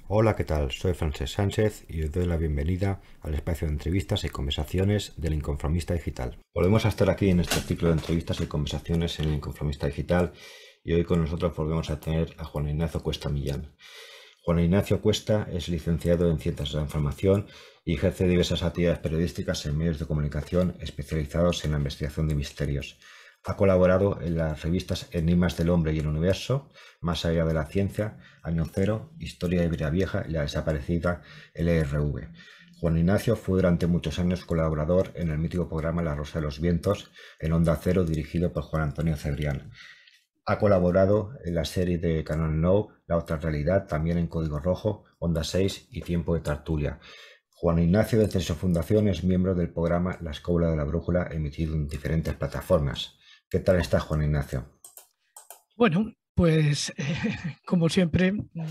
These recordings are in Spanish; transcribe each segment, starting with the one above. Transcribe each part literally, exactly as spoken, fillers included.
Hola, ¿qué tal? Soy Francesc Sánchez y os doy la bienvenida al espacio de entrevistas y conversaciones del Inconformista Digital. Volvemos a estar aquí en este ciclo de entrevistas y conversaciones en el Inconformista Digital y hoy con nosotros volvemos a tener a Juan Ignacio Cuesta Millán. Juan Ignacio Cuesta es licenciado en Ciencias de la Información y ejerce diversas actividades periodísticas en medios de comunicación especializados en la investigación de misterios. Ha colaborado en las revistas Enigmas del Hombre y el Universo, Más allá de la ciencia, Año Cero, Historia de Vida Vieja y la desaparecida L R V. Juan Ignacio fue durante muchos años colaborador en el mítico programa La Rosa de los Vientos en Onda Cero, dirigido por Juan Antonio Cebrián. Ha colaborado en la serie de Canal Nou, La Otra Realidad, también en Código Rojo, Onda seis y Tiempo de Tertulia. Juan Ignacio, desde su fundación, es miembro del programa La Escóbula de la Brújula, emitido en diferentes plataformas. ¿Qué tal está, Juan Ignacio? Bueno, pues eh, como siempre,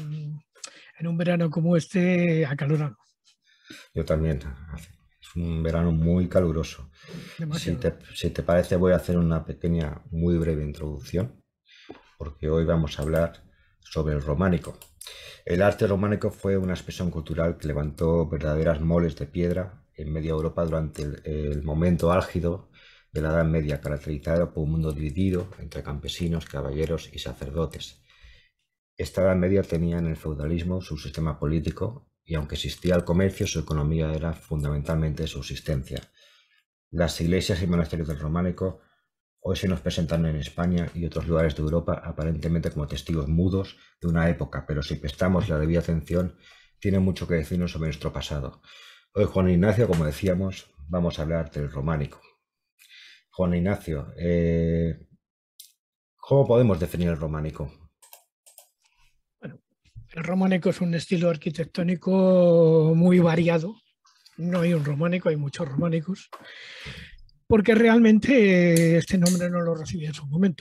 en un verano como este, acalorado. Yo también. Es un verano muy caluroso. Si te, si te parece, voy a hacer una pequeña, muy breve introducción, porque hoy vamos a hablar sobre el románico. El arte románico fue una expresión cultural que levantó verdaderas moles de piedra en media Europa durante el, el momento álgido de la Edad Media, caracterizado por un mundo dividido entre campesinos, caballeros y sacerdotes. Esta Edad Media tenía en el feudalismo su sistema político y aunque existía el comercio, su economía era fundamentalmente de subsistencia. Las iglesias y monasterios del románico hoy se nos presentan en España y otros lugares de Europa aparentemente como testigos mudos de una época, pero si prestamos la debida atención, tiene mucho que decirnos sobre nuestro pasado. Hoy, Juan Ignacio, como decíamos, vamos a hablar del románico. Juan Ignacio, eh, ¿cómo podemos definir el románico? Bueno, el románico es un estilo arquitectónico muy variado. No hay un románico, hay muchos románicos, porque realmente este nombre no lo recibí en su momento.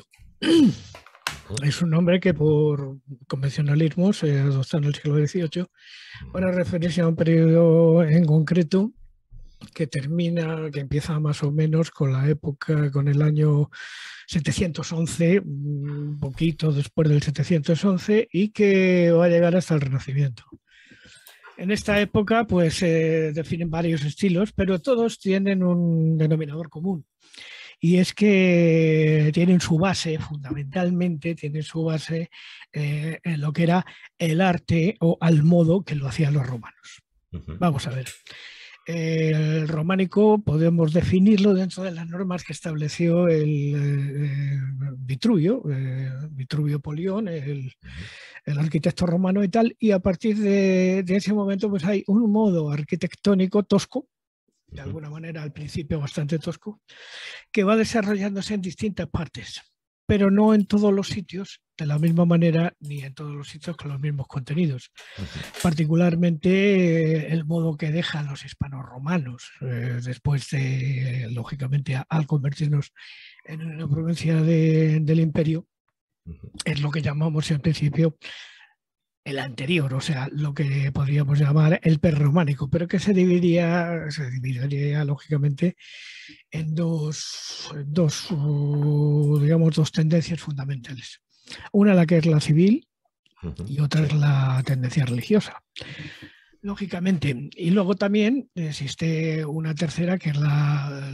Es un nombre que por convencionalismo se adoptó en el siglo dieciocho para referirse a un periodo en concreto que termina, que empieza más o menos con la época, con el año setecientos once, un poquito después del setecientos once, y que va a llegar hasta el Renacimiento. En esta época, pues se eh, definen varios estilos, pero todos tienen un denominador común. Y es que tienen su base, fundamentalmente, tienen su base eh, en lo que era el arte o al modo que lo hacían los romanos. Vamos a ver. El románico podemos definirlo dentro de las normas que estableció el eh, Vitruvio, eh, Vitruvio Polión, el, el arquitecto romano y tal, y a partir de, de ese momento pues hay un modo arquitectónico tosco, de alguna manera al principio bastante tosco, que va desarrollándose en distintas partes, pero no en todos los sitios de la misma manera ni en todos los sitios con los mismos contenidos. Particularmente eh, el modo que dejan los hispanos-romanos eh, después de, lógicamente, a, al convertirnos en una provincia de, del imperio, es lo que llamamos en principio el anterior, o sea, lo que podríamos llamar el prerrománico, pero que se dividiría, se dividiría lógicamente en dos, dos, digamos, dos tendencias fundamentales. Una la que es la civil y otra es la tendencia religiosa. Lógicamente. Y luego también existe una tercera que es la,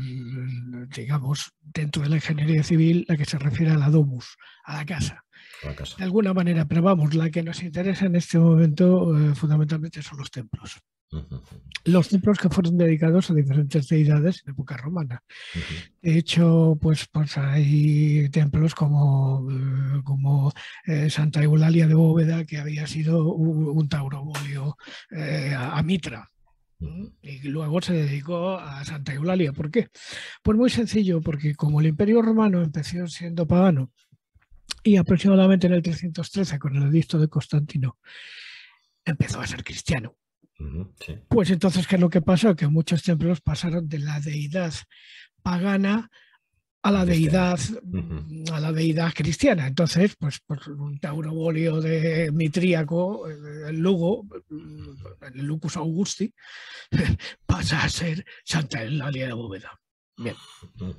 digamos, dentro de la ingeniería civil, la que se refiere a la domus, a la casa. La casa. De alguna manera, pero vamos, la que nos interesa en este momento eh, fundamentalmente son los templos. Uh-huh. Los templos que fueron dedicados a diferentes deidades en época romana. Uh-huh. De hecho, pues, pues hay templos como, como eh, Santa Eulalia de Bóveda, que había sido un, un taurobolio eh, a, a Mitra. Y luego se dedicó a Santa Eulalia. ¿Por qué? Pues muy sencillo, porque como el Imperio Romano empezó siendo pagano y aproximadamente en el trescientos trece, con el edicto de Constantino, empezó a ser cristiano. Uh-huh, sí. Pues entonces, ¿qué es lo que pasó? Que muchos templos pasaron de la deidad pagana a la deidad, uh-huh. a la deidad cristiana. Entonces, pues, pues un taurobolio de mitríaco, el Lugo, el Lucus Augusti, pasa a ser Santa Eulalia de Bóveda. Bien. Uh-huh.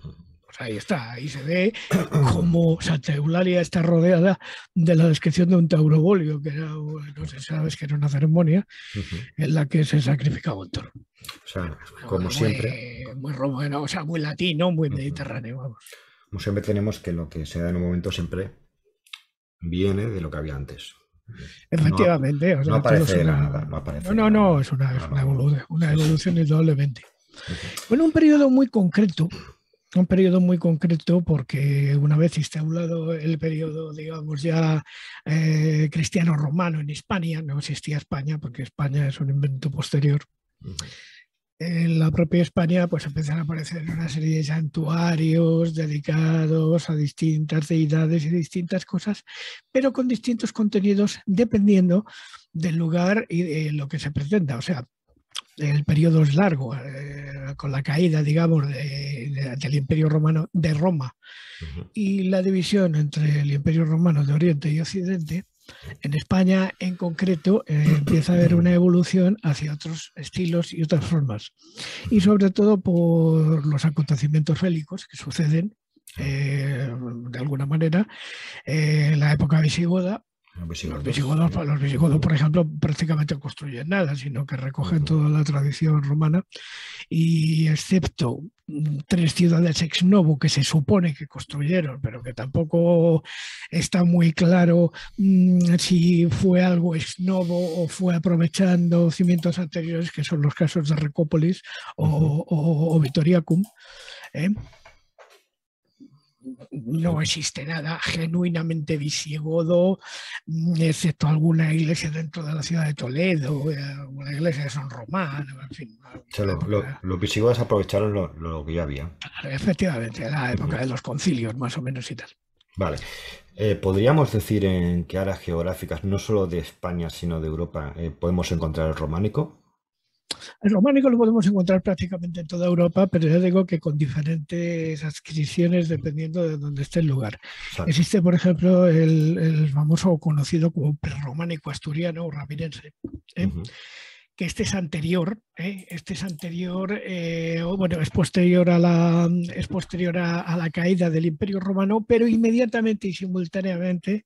Pues ahí está, ahí se ve cómo Santa Eulalia está rodeada de la descripción de un taurobolio, que era, no sé si sabes que era una ceremonia uh-huh. en la que se sacrificaba un toro. O sea, como muy, siempre. Muy romano, o sea, muy latino, muy mediterráneo, uh-huh. vamos. Como siempre tenemos que lo que se da en un momento siempre viene de lo que había antes. Efectivamente. No, o sea, no aparece una... nada. No, aparece no, no, nada. no, es una, es no, una no, evolución, una sí, evolución sí. indudablemente. Bueno, un periodo muy concreto, un periodo muy concreto porque una vez instaurado el periodo, digamos, ya eh, cristiano-romano en Hispania, no existía España porque España es un invento posterior. Uh-huh. En la propia España pues empiezan a aparecer una serie de santuarios dedicados a distintas deidades y distintas cosas, pero con distintos contenidos dependiendo del lugar y de lo que se pretenda. O sea, el periodo es largo, eh, con la caída, digamos, de, de, del Imperio Romano de Roma uh-huh. y la división entre el Imperio Romano de Oriente y Occidente. En España, en concreto, eh, empieza a haber una evolución hacia otros estilos y otras formas. Y sobre todo por los acontecimientos bélicos que suceden, eh, de alguna manera, eh, en la época visigoda. Los visigodos, los visigodos, por ejemplo, prácticamente no construyen nada, sino que recogen toda la tradición romana y excepto tres ciudades ex novo que se supone que construyeron, pero que tampoco está muy claro mmm, si fue algo ex novo o fue aprovechando cimientos anteriores, que son los casos de Recópolis o, uh-huh. o, o Vitoriacum. ¿eh? No existe nada genuinamente visigodo, excepto alguna iglesia dentro de la ciudad de Toledo, una iglesia de San Román, en fin. O sea, lo, lo, los visigodos aprovecharon lo, lo que ya había. Claro, efectivamente, la época uh-huh. de los concilios, más o menos y tal. Vale. Eh, ¿Podríamos decir en qué áreas geográficas, no solo de España, sino de Europa, eh, podemos encontrar el románico? El románico lo podemos encontrar prácticamente en toda Europa, pero ya digo que con diferentes adscripciones dependiendo de dónde esté el lugar. Exacto. Existe, por ejemplo, el, el famoso conocido como prerrománico asturiano o rabirense, ¿eh? Uh-huh. que este es anterior, ¿eh? este es anterior, eh, o bueno, es posterior a la, es posterior a, a la caída del Imperio Romano, pero inmediatamente y simultáneamente,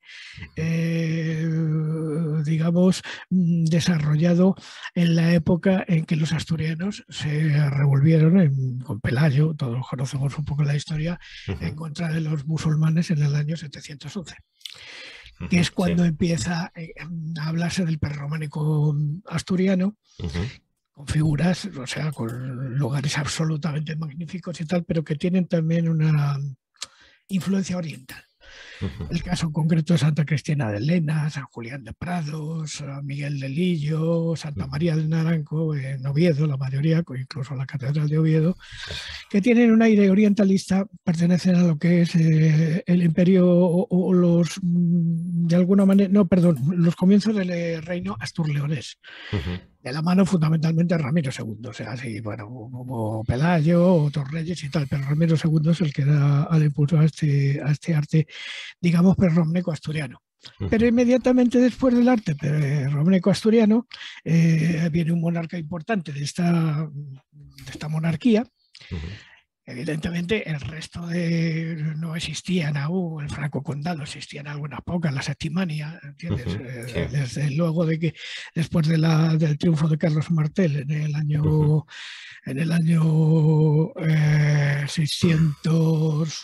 eh, digamos, desarrollado en la época en que los asturianos se revolvieron en, con Pelayo, todos conocemos un poco la historia, uh-huh. en contra de los musulmanes en el año setecientos once. Que es cuando sí. empieza a hablarse del prerrománico asturiano, uh-huh. con figuras, o sea, con lugares absolutamente magníficos y tal, pero que tienen también una influencia oriental. Uh-huh. El caso concreto de Santa Cristina de Lena, San Julián de Prados, San Miguel de Lillo, Santa María del Naranco, en Oviedo, la mayoría, incluso la Catedral de Oviedo, que tienen un aire orientalista, pertenecen a lo que es eh, el imperio o, o los, de alguna manera, no, perdón, los comienzos del reino asturleonés. Uh-huh. De la mano fundamentalmente Ramiro segundo, o sea, sí, bueno, hubo Pelayo, otros reyes y tal, pero Ramiro segundo es el que da al impulso a este, a este arte, digamos, prerrománico asturiano. Uh-huh. Pero inmediatamente después del arte prerrománico asturiano eh, viene un monarca importante de esta, de esta monarquía. Uh-huh. Evidentemente el resto de no existían aún, el Franco Condado existían algunas pocas, la Septimania, ¿entiendes? Uh-huh. Sí. eh, desde luego de que después de la, del triunfo de Carlos Martel en el año uh-huh. en el año eh, seiscientos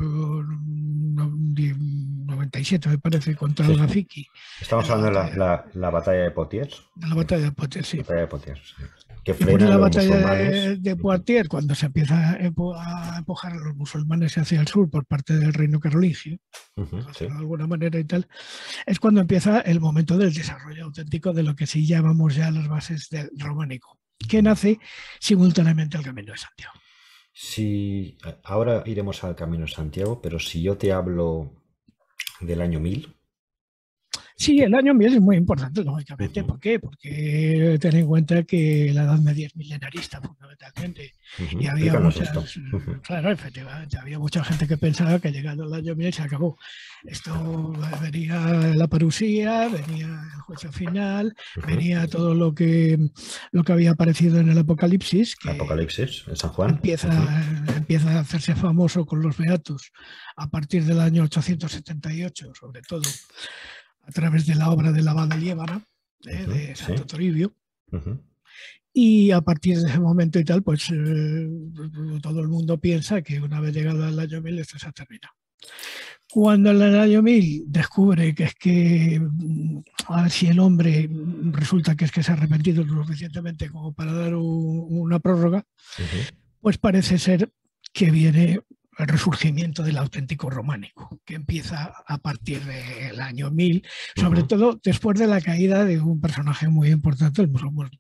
noventa y siete me parece contra sí. el Rafiki. Estamos hablando de la, la, la batalla de Poitiers. De la batalla de Poitiers, sí. La batalla de Poitiers, sí. Que después de la batalla de, de Poitiers, cuando se empieza a empujar a los musulmanes hacia el sur por parte del reino carolingio, uh-huh, sí. de alguna manera y tal, es cuando empieza el momento del desarrollo auténtico de lo que sí llamamos ya las bases del románico, que nace simultáneamente al Camino de Santiago. Sí, ahora iremos al Camino de Santiago, pero si yo te hablo del año mil... Sí, el año mil es muy importante, lógicamente. Uh-huh. ¿Por qué? Porque ten en cuenta que la Edad Media es milenarista, fundamentalmente. Uh-huh. Y había Explícanos muchas, esto. Uh-huh. claro, efectivamente, había mucha gente que pensaba que llegando al año mil se acabó. Esto venía la parusía, venía el juicio final, uh-huh. venía todo lo que, lo que había aparecido en el Apocalipsis. Que Apocalipsis, en San Juan. Empieza, uh-huh. empieza a hacerse famoso con los Beatos a partir del año ochocientos setenta y ocho, sobre todo a través de la obra de la Abada Liébana, eh, uh-huh, de Santo sí. Toribio. Uh-huh. Y a partir de ese momento y tal, pues eh, todo el mundo piensa que una vez llegado al año mil esto se ha terminado. Cuando en el año mil descubre que es que a ver si el hombre resulta que es que se ha arrepentido lo suficientemente como para dar un, una prórroga, uh-huh. pues parece ser que viene el resurgimiento del auténtico románico, que empieza a partir del año mil, sobre uh-huh. todo después de la caída de un personaje muy importante, el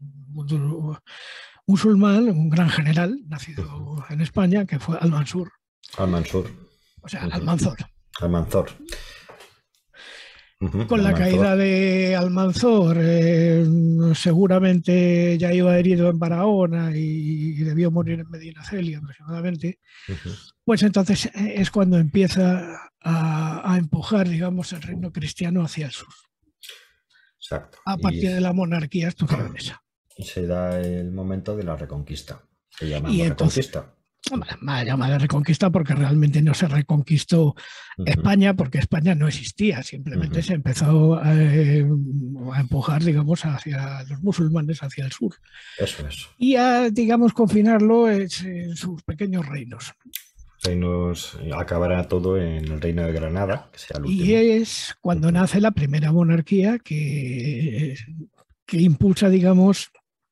musulmán, un gran general, nacido uh-huh. en España, que fue Al-Mansur. Al-Mansur. O sea, uh-huh. Almanzor. Almanzor. Uh-huh. Con la Almanzor. Caída de Almanzor, eh, seguramente ya iba herido en Barahona y, y debió morir en Medinaceli aproximadamente. Uh-huh. Pues entonces es cuando empieza a, a empujar, digamos, el reino cristiano hacia el sur. Exacto. A partir y de la monarquía asturianesa. Y se da el momento de la reconquista. Se llama y entonces, reconquista. Más llamada reconquista porque realmente no se reconquistó uh-huh. España, porque España no existía, simplemente uh-huh. se empezó a, a empujar, digamos, hacia los musulmanes, hacia el sur. Eso es. Y a, digamos, confinarlo en, en sus pequeños reinos. Reinos, acabará todo en el reino de Granada, que sea el último. Y es cuando uh-huh. nace la primera monarquía que, que impulsa, digamos,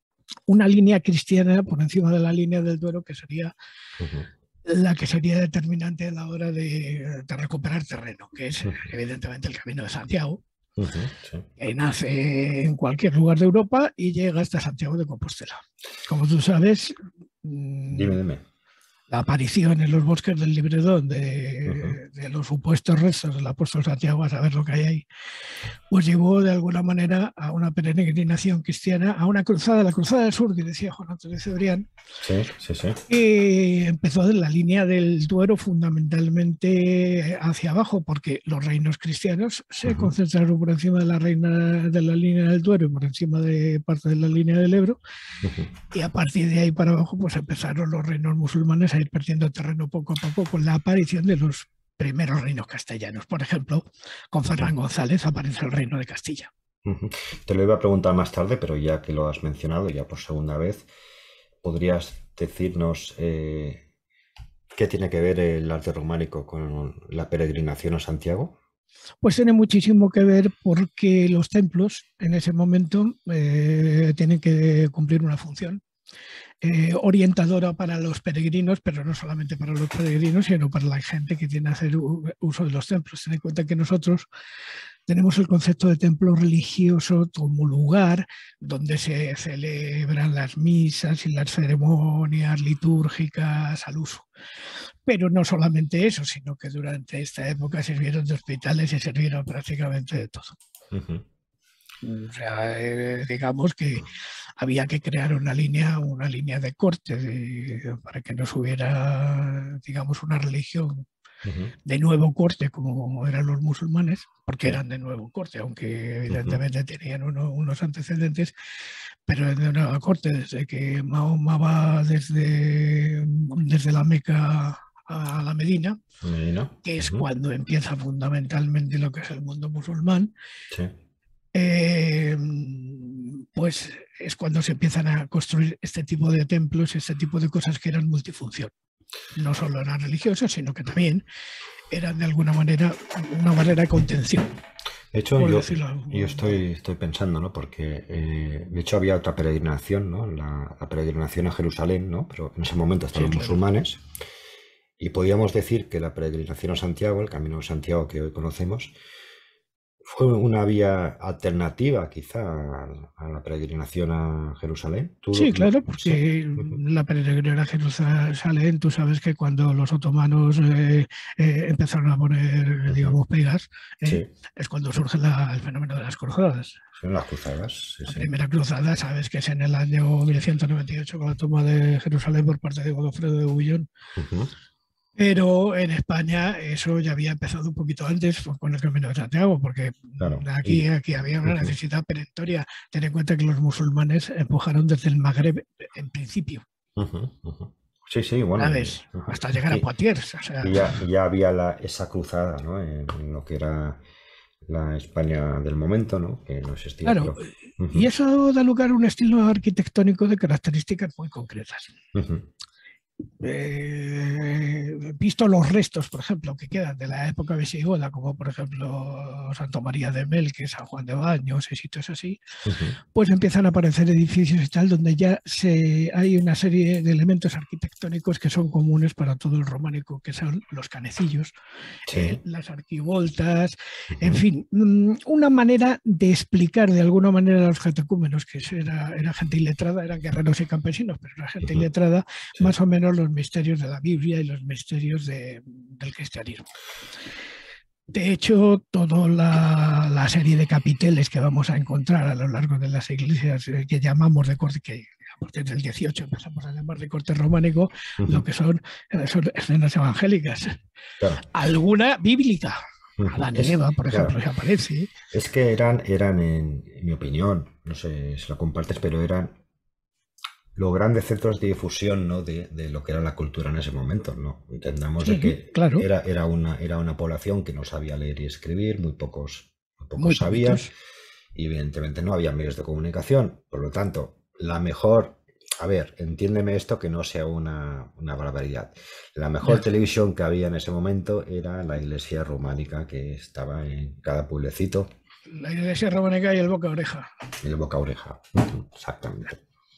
una línea cristiana por encima de la línea del Duero, que sería uh-huh. la que sería determinante a la hora de, de recuperar terreno, que es uh-huh. evidentemente el Camino de Santiago, uh-huh. sí. que nace en cualquier lugar de Europa y llega hasta Santiago de Compostela. Como tú sabes, dime, dime. La aparición en los bosques del Libredón de, uh-huh. de los supuestos restos del apóstol Santiago, a saber lo que hay ahí, pues llevó de alguna manera a una peregrinación cristiana, a una cruzada, la cruzada del sur, que decía Juan Antonio Cebrián, sí, sí, sí. que empezó de la línea del Duero fundamentalmente hacia abajo, porque los reinos cristianos se uh-huh. concentraron por encima de la, reina, de la línea del Duero y por encima de parte de la línea del Ebro, uh-huh. y a partir de ahí para abajo pues empezaron los reinos musulmanes a ir perdiendo terreno poco a poco con la aparición de los primeros reinos castellanos. Por ejemplo, con Fernán González aparece el reino de Castilla. Uh-huh. Te lo iba a preguntar más tarde, pero ya que lo has mencionado, ya por segunda vez, ¿podrías decirnos eh, qué tiene que ver el arte románico con la peregrinación a Santiago? Pues tiene muchísimo que ver porque los templos en ese momento eh, tienen que cumplir una función Eh, orientadora para los peregrinos, pero no solamente para los peregrinos, sino para la gente que tiene que hacer uso de los templos. Ten en cuenta que nosotros tenemos el concepto de templo religioso como lugar donde se celebran las misas y las ceremonias litúrgicas al uso. Pero no solamente eso, sino que durante esta época sirvieron de hospitales y sirvieron prácticamente de todo. Uh-huh. O sea, eh, digamos que había que crear una línea, una línea de corte de, para que no hubiera, digamos, una religión uh-huh. de nuevo corte como eran los musulmanes, porque eran de nuevo corte, aunque evidentemente uh-huh. tenían uno, unos antecedentes, pero de nueva corte, desde que Mahoma va desde, desde la Meca a la Medina, Medina. que es uh-huh. cuando empieza fundamentalmente lo que es el mundo musulmán. Sí. Eh, pues es cuando se empiezan a construir este tipo de templos, este tipo de cosas que eran multifunción. No solo eran religiosas, sino que también eran de alguna manera una barrera de contención. De hecho, yo, yo estoy, estoy pensando, ¿no? Porque eh, de hecho había otra peregrinación, ¿no? La, la peregrinación a Jerusalén, ¿no? Pero en ese momento estaban sí, los claro. musulmanes. Y podríamos decir que la peregrinación a Santiago, el camino de Santiago que hoy conocemos, fue una vía alternativa quizá a, a la peregrinación a Jerusalén. ¿Tú Sí, lo, lo- claro, sí? porque Ujú. la peregrinación a Jerusalén, tú sabes que cuando los otomanos eh, eh, empezaron a poner, Ujú. digamos, pegas, eh, Sí, es cuando surge la- el fenómeno de las cruzadas. son las cruzadas, sí, La sí. primera cruzada, sabes que es en el año mil ciento noventa y ocho con la toma de Jerusalén por parte de Godofredo de Bouillon. Ujú. Pero en España eso ya había empezado un poquito antes pues, con el Camino de Santiago, porque Claro. aquí, Y, aquí había una ujú. necesidad perentoria. Ten en cuenta que los musulmanes empujaron desde el Magreb en principio, Ujú, ujú. Sí, sí, bueno, y, ¿sabes? ujú. Hasta llegar a Aquí Poitiers. O sea, y ya, y ya había la, esa cruzada, ¿no? En, en lo que era la España del momento, ¿no? Que no existía, claro, pero... y Ujú, eso da lugar a un estilo arquitectónico de características muy concretas. ujú. Eh, visto los restos, por ejemplo, que quedan de la época visigoda, como por ejemplo Santo María de Melque, San Juan de Baños y sitios así, Ujú. pues empiezan a aparecer edificios y tal, donde ya se, hay una serie de elementos arquitectónicos que son comunes para todo el románico, que son los canecillos, eh, Sí. las arquivoltas, en Ujú. fin, una manera de explicar de alguna manera a los catecúmenos, que era, era gente iletrada, eran guerreros y campesinos, pero era gente Ujú. iletrada, Sí. más o menos los misterios de la Biblia y los misterios de, del cristianismo. De hecho, toda la, la, serie de capiteles que vamos a encontrar a lo largo de las iglesias eh, que llamamos de corte, que a partir del dieciocho empezamos a llamar de corte románico, Ujú. lo que son, eh, son escenas evangélicas. Claro. Alguna bíblica. Ujú. Adán y Es, Eva, por claro. ejemplo, se aparece. Es que eran, eran en, en mi opinión, no sé si lo compartes, pero eran los grandes centros de difusión, ¿no? de, de lo que era la cultura en ese momento, ¿no? Entendamos de Sí, que claro, era, era, una, era una población que no sabía leer y escribir, muy pocos, muy pocos muy sabían, poquitos. y evidentemente no había medios de comunicación. Por lo tanto, la mejor, a ver, entiéndeme esto que no sea una, una barbaridad. La mejor Ya. televisión que había en ese momento era la iglesia románica que estaba en cada pueblecito, La iglesia románica y el boca a oreja. y el boca a oreja. Exactamente.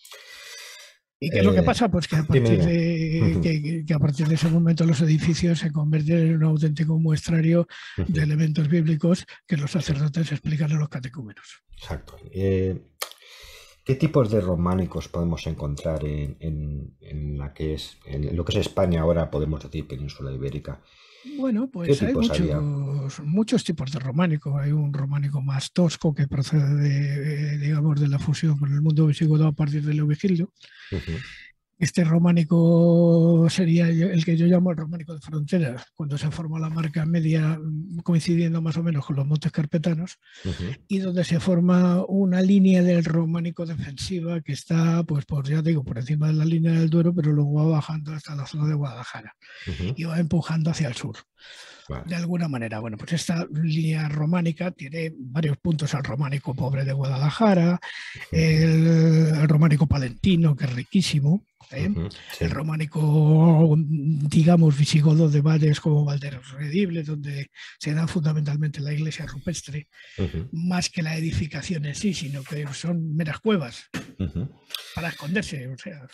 ¿Y qué es lo que Eh, pasa? Pues que a dime, partir dime. de, que, que a partir de ese momento los edificios se convierten en un auténtico muestrario de elementos bíblicos que los sacerdotes explican a los catecúmenos. Exacto. Eh, ¿Qué tipos de románicos podemos encontrar en, en, en la que es, en lo que es España ahora, podemos decir, península ibérica? Bueno, ¿Qué pues hay tipos había? muchos, muchos tipos de románico. Hay un románico más tosco que procede de, digamos, de la fusión con el mundo visigodo a partir del Leovigildo. Uh-huh. Este románico sería el que yo llamo el románico de frontera, cuando se forma la marca media coincidiendo más o menos con los montes carpetanos, Uh-huh. y donde se forma una línea del románico defensiva que está, pues por ya digo, por encima de la línea del Duero, pero luego va bajando hasta la zona de Guadalajara Uh-huh. y va empujando hacia el sur. Vale. De alguna manera, bueno, pues esta línea románica tiene varios puntos: al románico pobre de Guadalajara, el, el románico palentino, que es riquísimo, ¿eh? Uh-huh. Sí. El románico, digamos, visigodo de valles como Valderos Redible, donde se da fundamentalmente la iglesia rupestre, Uh-huh. más que la edificación en sí, sino que son meras cuevas Uh-huh. para esconderse, o sea.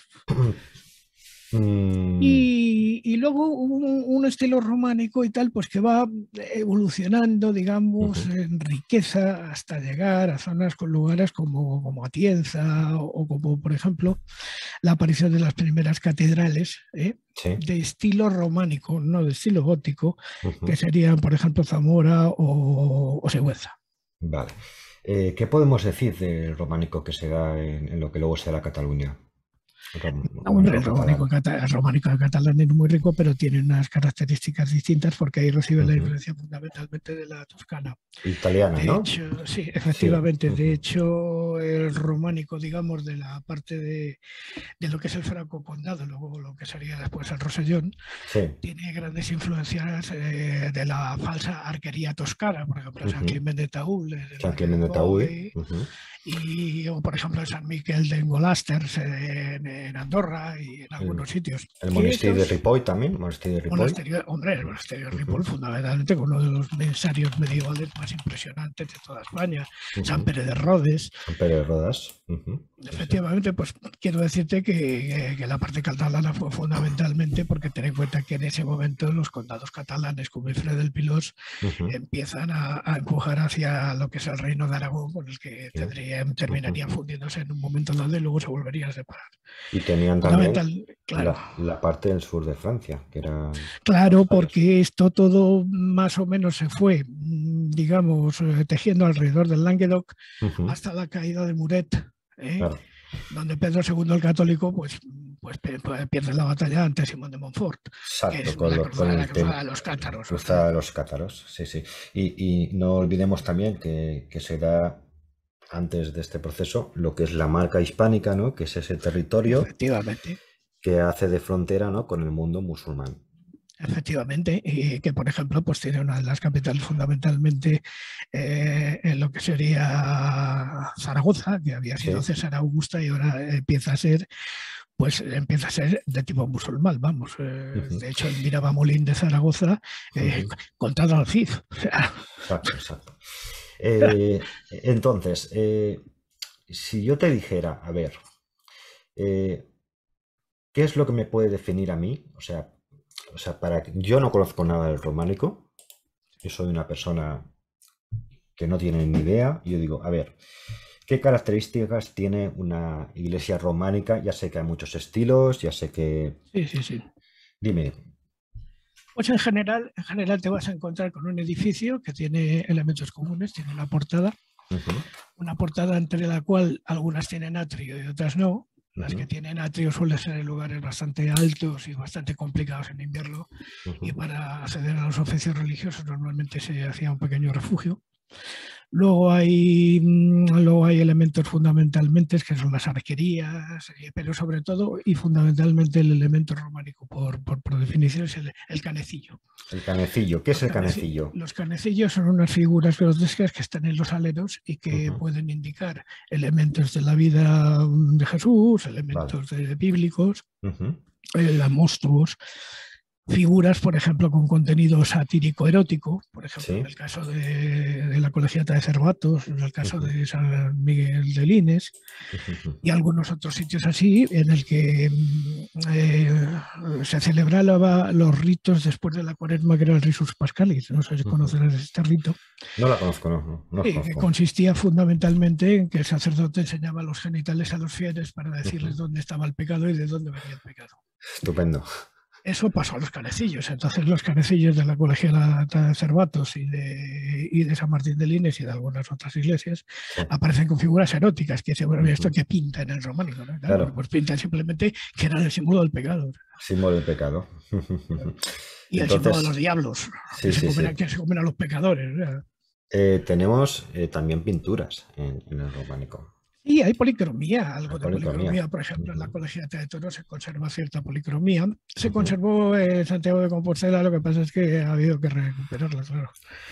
Mm. Y, y luego un, un estilo románico y tal, pues que va evolucionando, digamos, Uh-huh. en riqueza hasta llegar a zonas con lugares como, como Atienza o, o como, por ejemplo, la aparición de las primeras catedrales, ¿eh? Sí. de estilo románico, no de estilo gótico, Uh-huh. que serían, por ejemplo, Zamora o, o Sigüenza. Vale. Eh, ¿Qué podemos decir del románico que se da en, en lo que luego será Cataluña? Rom- Hombre, el románico románico, catalán. cata- el románico catalán es muy rico, pero tiene unas características distintas porque ahí recibe la Uh-huh. influencia fundamentalmente de la toscana. Italiana, De ¿no? hecho, sí, Sí. efectivamente. De Uh-huh. hecho, el románico, digamos, de la parte de, de lo que es el Franco Condado, luego lo que sería después el Rosellón, Sí. tiene grandes influencias eh, de la falsa arquería toscana, por ejemplo, San Uh-huh. Climent de Taúl, de San Climent de Taúl. Uh-huh. y o por ejemplo San Miquel de Engolasters en, en Andorra y en algunos El, sitios. el Que monasterio de esos Ripoll también, monasterio de Ripoll. monasterio, hombre, el monasterio de Ripoll, Uh-huh. fundamentalmente con uno de los mensarios medievales más impresionantes de toda España, Uh-huh. San Pere de Rodes. San Pere de Rodas. Uh-huh. Efectivamente, pues quiero decirte que, que la parte catalana fue fundamentalmente porque ten en cuenta que en ese momento los condados catalanes, como Ifré del Pilós, uh-huh. empiezan a, a empujar hacia lo que es el reino de Aragón, con el que tendrían, terminarían uh-huh. fundiéndose en un momento dado y luego se volverían a separar. Y tenían también claro. la, la parte del sur de Francia, que era... Claro, porque esto todo más o menos se fue, digamos, tejiendo alrededor del Languedoc uh-huh. hasta la caída de Muret. ¿Eh? Claro. Donde Pedro segundo el Católico pues, pues pierde la batalla ante Simón de Montfort. Exacto, que es con, la lo, cruzada, con la el cruzada tema de los cátaros. Cruzada de los cátaros, sí, sí. Y, y no olvidemos también que, que se da antes de este proceso lo que es la marca hispánica, ¿no? Que es ese territorio Efectivamente. que hace de frontera, ¿no? Con el mundo musulmán. Efectivamente, y que por ejemplo pues tiene una de las capitales fundamentalmente eh, en lo que sería Zaragoza, que había sido sí. César Augusta y ahora empieza a ser pues empieza a ser de tipo musulmán, vamos. Eh, uh-huh. De hecho, el Miramamolín de Zaragoza eh, uh-huh. contado al Cid. O sea. Exacto, exacto. Eh, entonces, eh, si yo te dijera, a ver, eh, ¿qué es lo que me puede definir a mí? O sea, O sea, para que yo no conozco nada del románico, yo soy una persona que no tiene ni idea. Yo digo, a ver, ¿qué características tiene una iglesia románica? Ya sé que hay muchos estilos, ya sé que... Sí, sí, sí. Dime. Pues en general, en general te vas a encontrar con un edificio que tiene elementos comunes, tiene una portada, uh-huh. una portada entre la cual algunas tienen atrio y otras no. Las que tienen atrio suelen ser en lugares bastante altos y bastante complicados en invierno uh-huh. y para acceder a los oficios religiosos normalmente se hacía un pequeño refugio. Luego hay, luego hay elementos fundamentalmente que son las arquerías, pero sobre todo y fundamentalmente el elemento románico por, por, por definición es el, el canecillo. El canecillo, ¿qué es el canecillo? Los canecillos son unas figuras grotescas que están en los aleros y que uh-huh. pueden indicar elementos de la vida de Jesús, elementos vale. de, bíblicos, uh-huh. eh, monstruos. Figuras, por ejemplo, con contenido satírico erótico, por ejemplo, ¿sí? en el caso de, de la Colegiata de Cervatos, en el caso uh-huh. de San Miguel de Lines, uh-huh. y algunos otros sitios así, en el que eh, se celebraban los ritos después de la cuaresma, que era el Risus Pascalis. No sé si uh-huh. conocerás este rito. No la conozco, no. no, no sí, que consistía fundamentalmente en que el sacerdote enseñaba los genitales a los fieles para decirles uh-huh. dónde estaba el pecado y de dónde venía el pecado. Estupendo. Eso pasó a los canecillos. Entonces los canecillos de la Colegiata de Cervatos y de, y de San Martín de Lines y de algunas otras iglesias sí. aparecen con figuras eróticas, que se bueno, esto que pinta en el románico, ¿no? Claro, claro. Pues pintan simplemente que era el símbolo del pecado. Símbolo del pecado. Y el Entonces, símbolo de los diablos, sí, que, sí, se comen, sí. que se comen a los pecadores. ¿Verdad? Eh, tenemos eh, también pinturas en, en el románico. Y hay policromía, algo de policromía. policromía. Por ejemplo, en la Colegiata de Toros se conserva cierta policromía. Se uh-huh. conservó en Santiago de Compostela, lo que pasa es que ha habido que recuperarla, claro.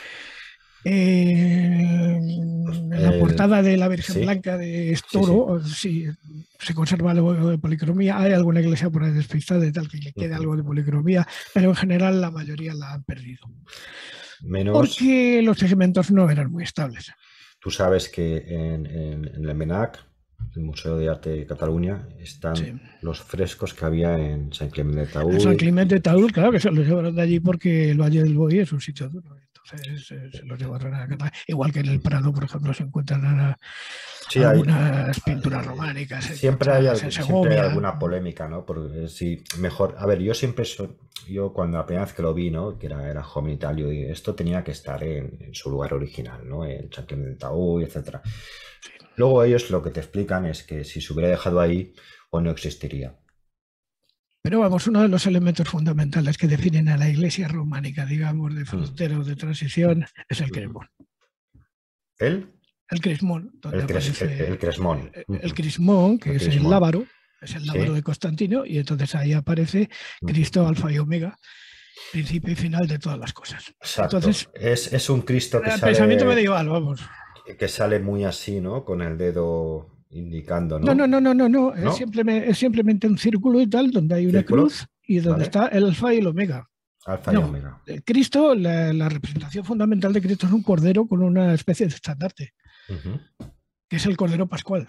Eh, en la portada de la Virgen ¿sí? Blanca de Estoro, sí, sí. sí, se conserva algo de policromía. Hay alguna iglesia por ahí despistada y tal que le quede uh-huh. algo de policromía, pero en general la mayoría la han perdido. Menos... Porque los segmentos no eran muy estables. Tú sabes que en, en, en el MENAC, el Museo de Arte de Cataluña, están sí. los frescos que había en San Clemente de Taúl. En San Clemente de Taúl, claro que se los llevaron de allí porque el Valle del Boí es un sitio duro. Entonces eh, se los llevaron a Cataluña. Igual que en el Prado, por ejemplo, se encuentran a, sí, algunas hay, pinturas románicas. Siempre hay, siempre hay alguna polémica, ¿no? Porque si mejor. A ver, yo siempre soy. Yo cuando la primera vez que lo vi, ¿no? Que era, era joven y tal, yo dije, esto tenía que estar en, en su lugar original, ¿no? En San Clemente de Taúl, etcétera. Sí. Luego ellos lo que te explican es que si se hubiera dejado ahí, pues no existiría. Pero vamos, uno de los elementos fundamentales que definen a la iglesia románica, digamos, de frontera o de transición, es el crismón. ¿El? El crismón. El, cres, el, el crismón. El, el crismón, que el es crismón. el lábaro. Es el lábaro ¿sí? de Constantino, y entonces ahí aparece Cristo, Alfa y Omega, principio y final de todas las cosas. Exacto. Entonces, es, es un Cristo que el sale... pensamiento medieval, vamos. Que sale muy así, ¿no? Con el dedo indicando, ¿no? No, no, no, no, no, no. ¿No? Es, simplemente, es simplemente un círculo y tal, donde hay una ¿Círculo? cruz y donde vale. está el Alfa y el Omega. Alfa no, y Omega. Cristo, la, la representación fundamental de Cristo es un cordero con una especie de estandarte, uh-huh. que es el Cordero Pascual.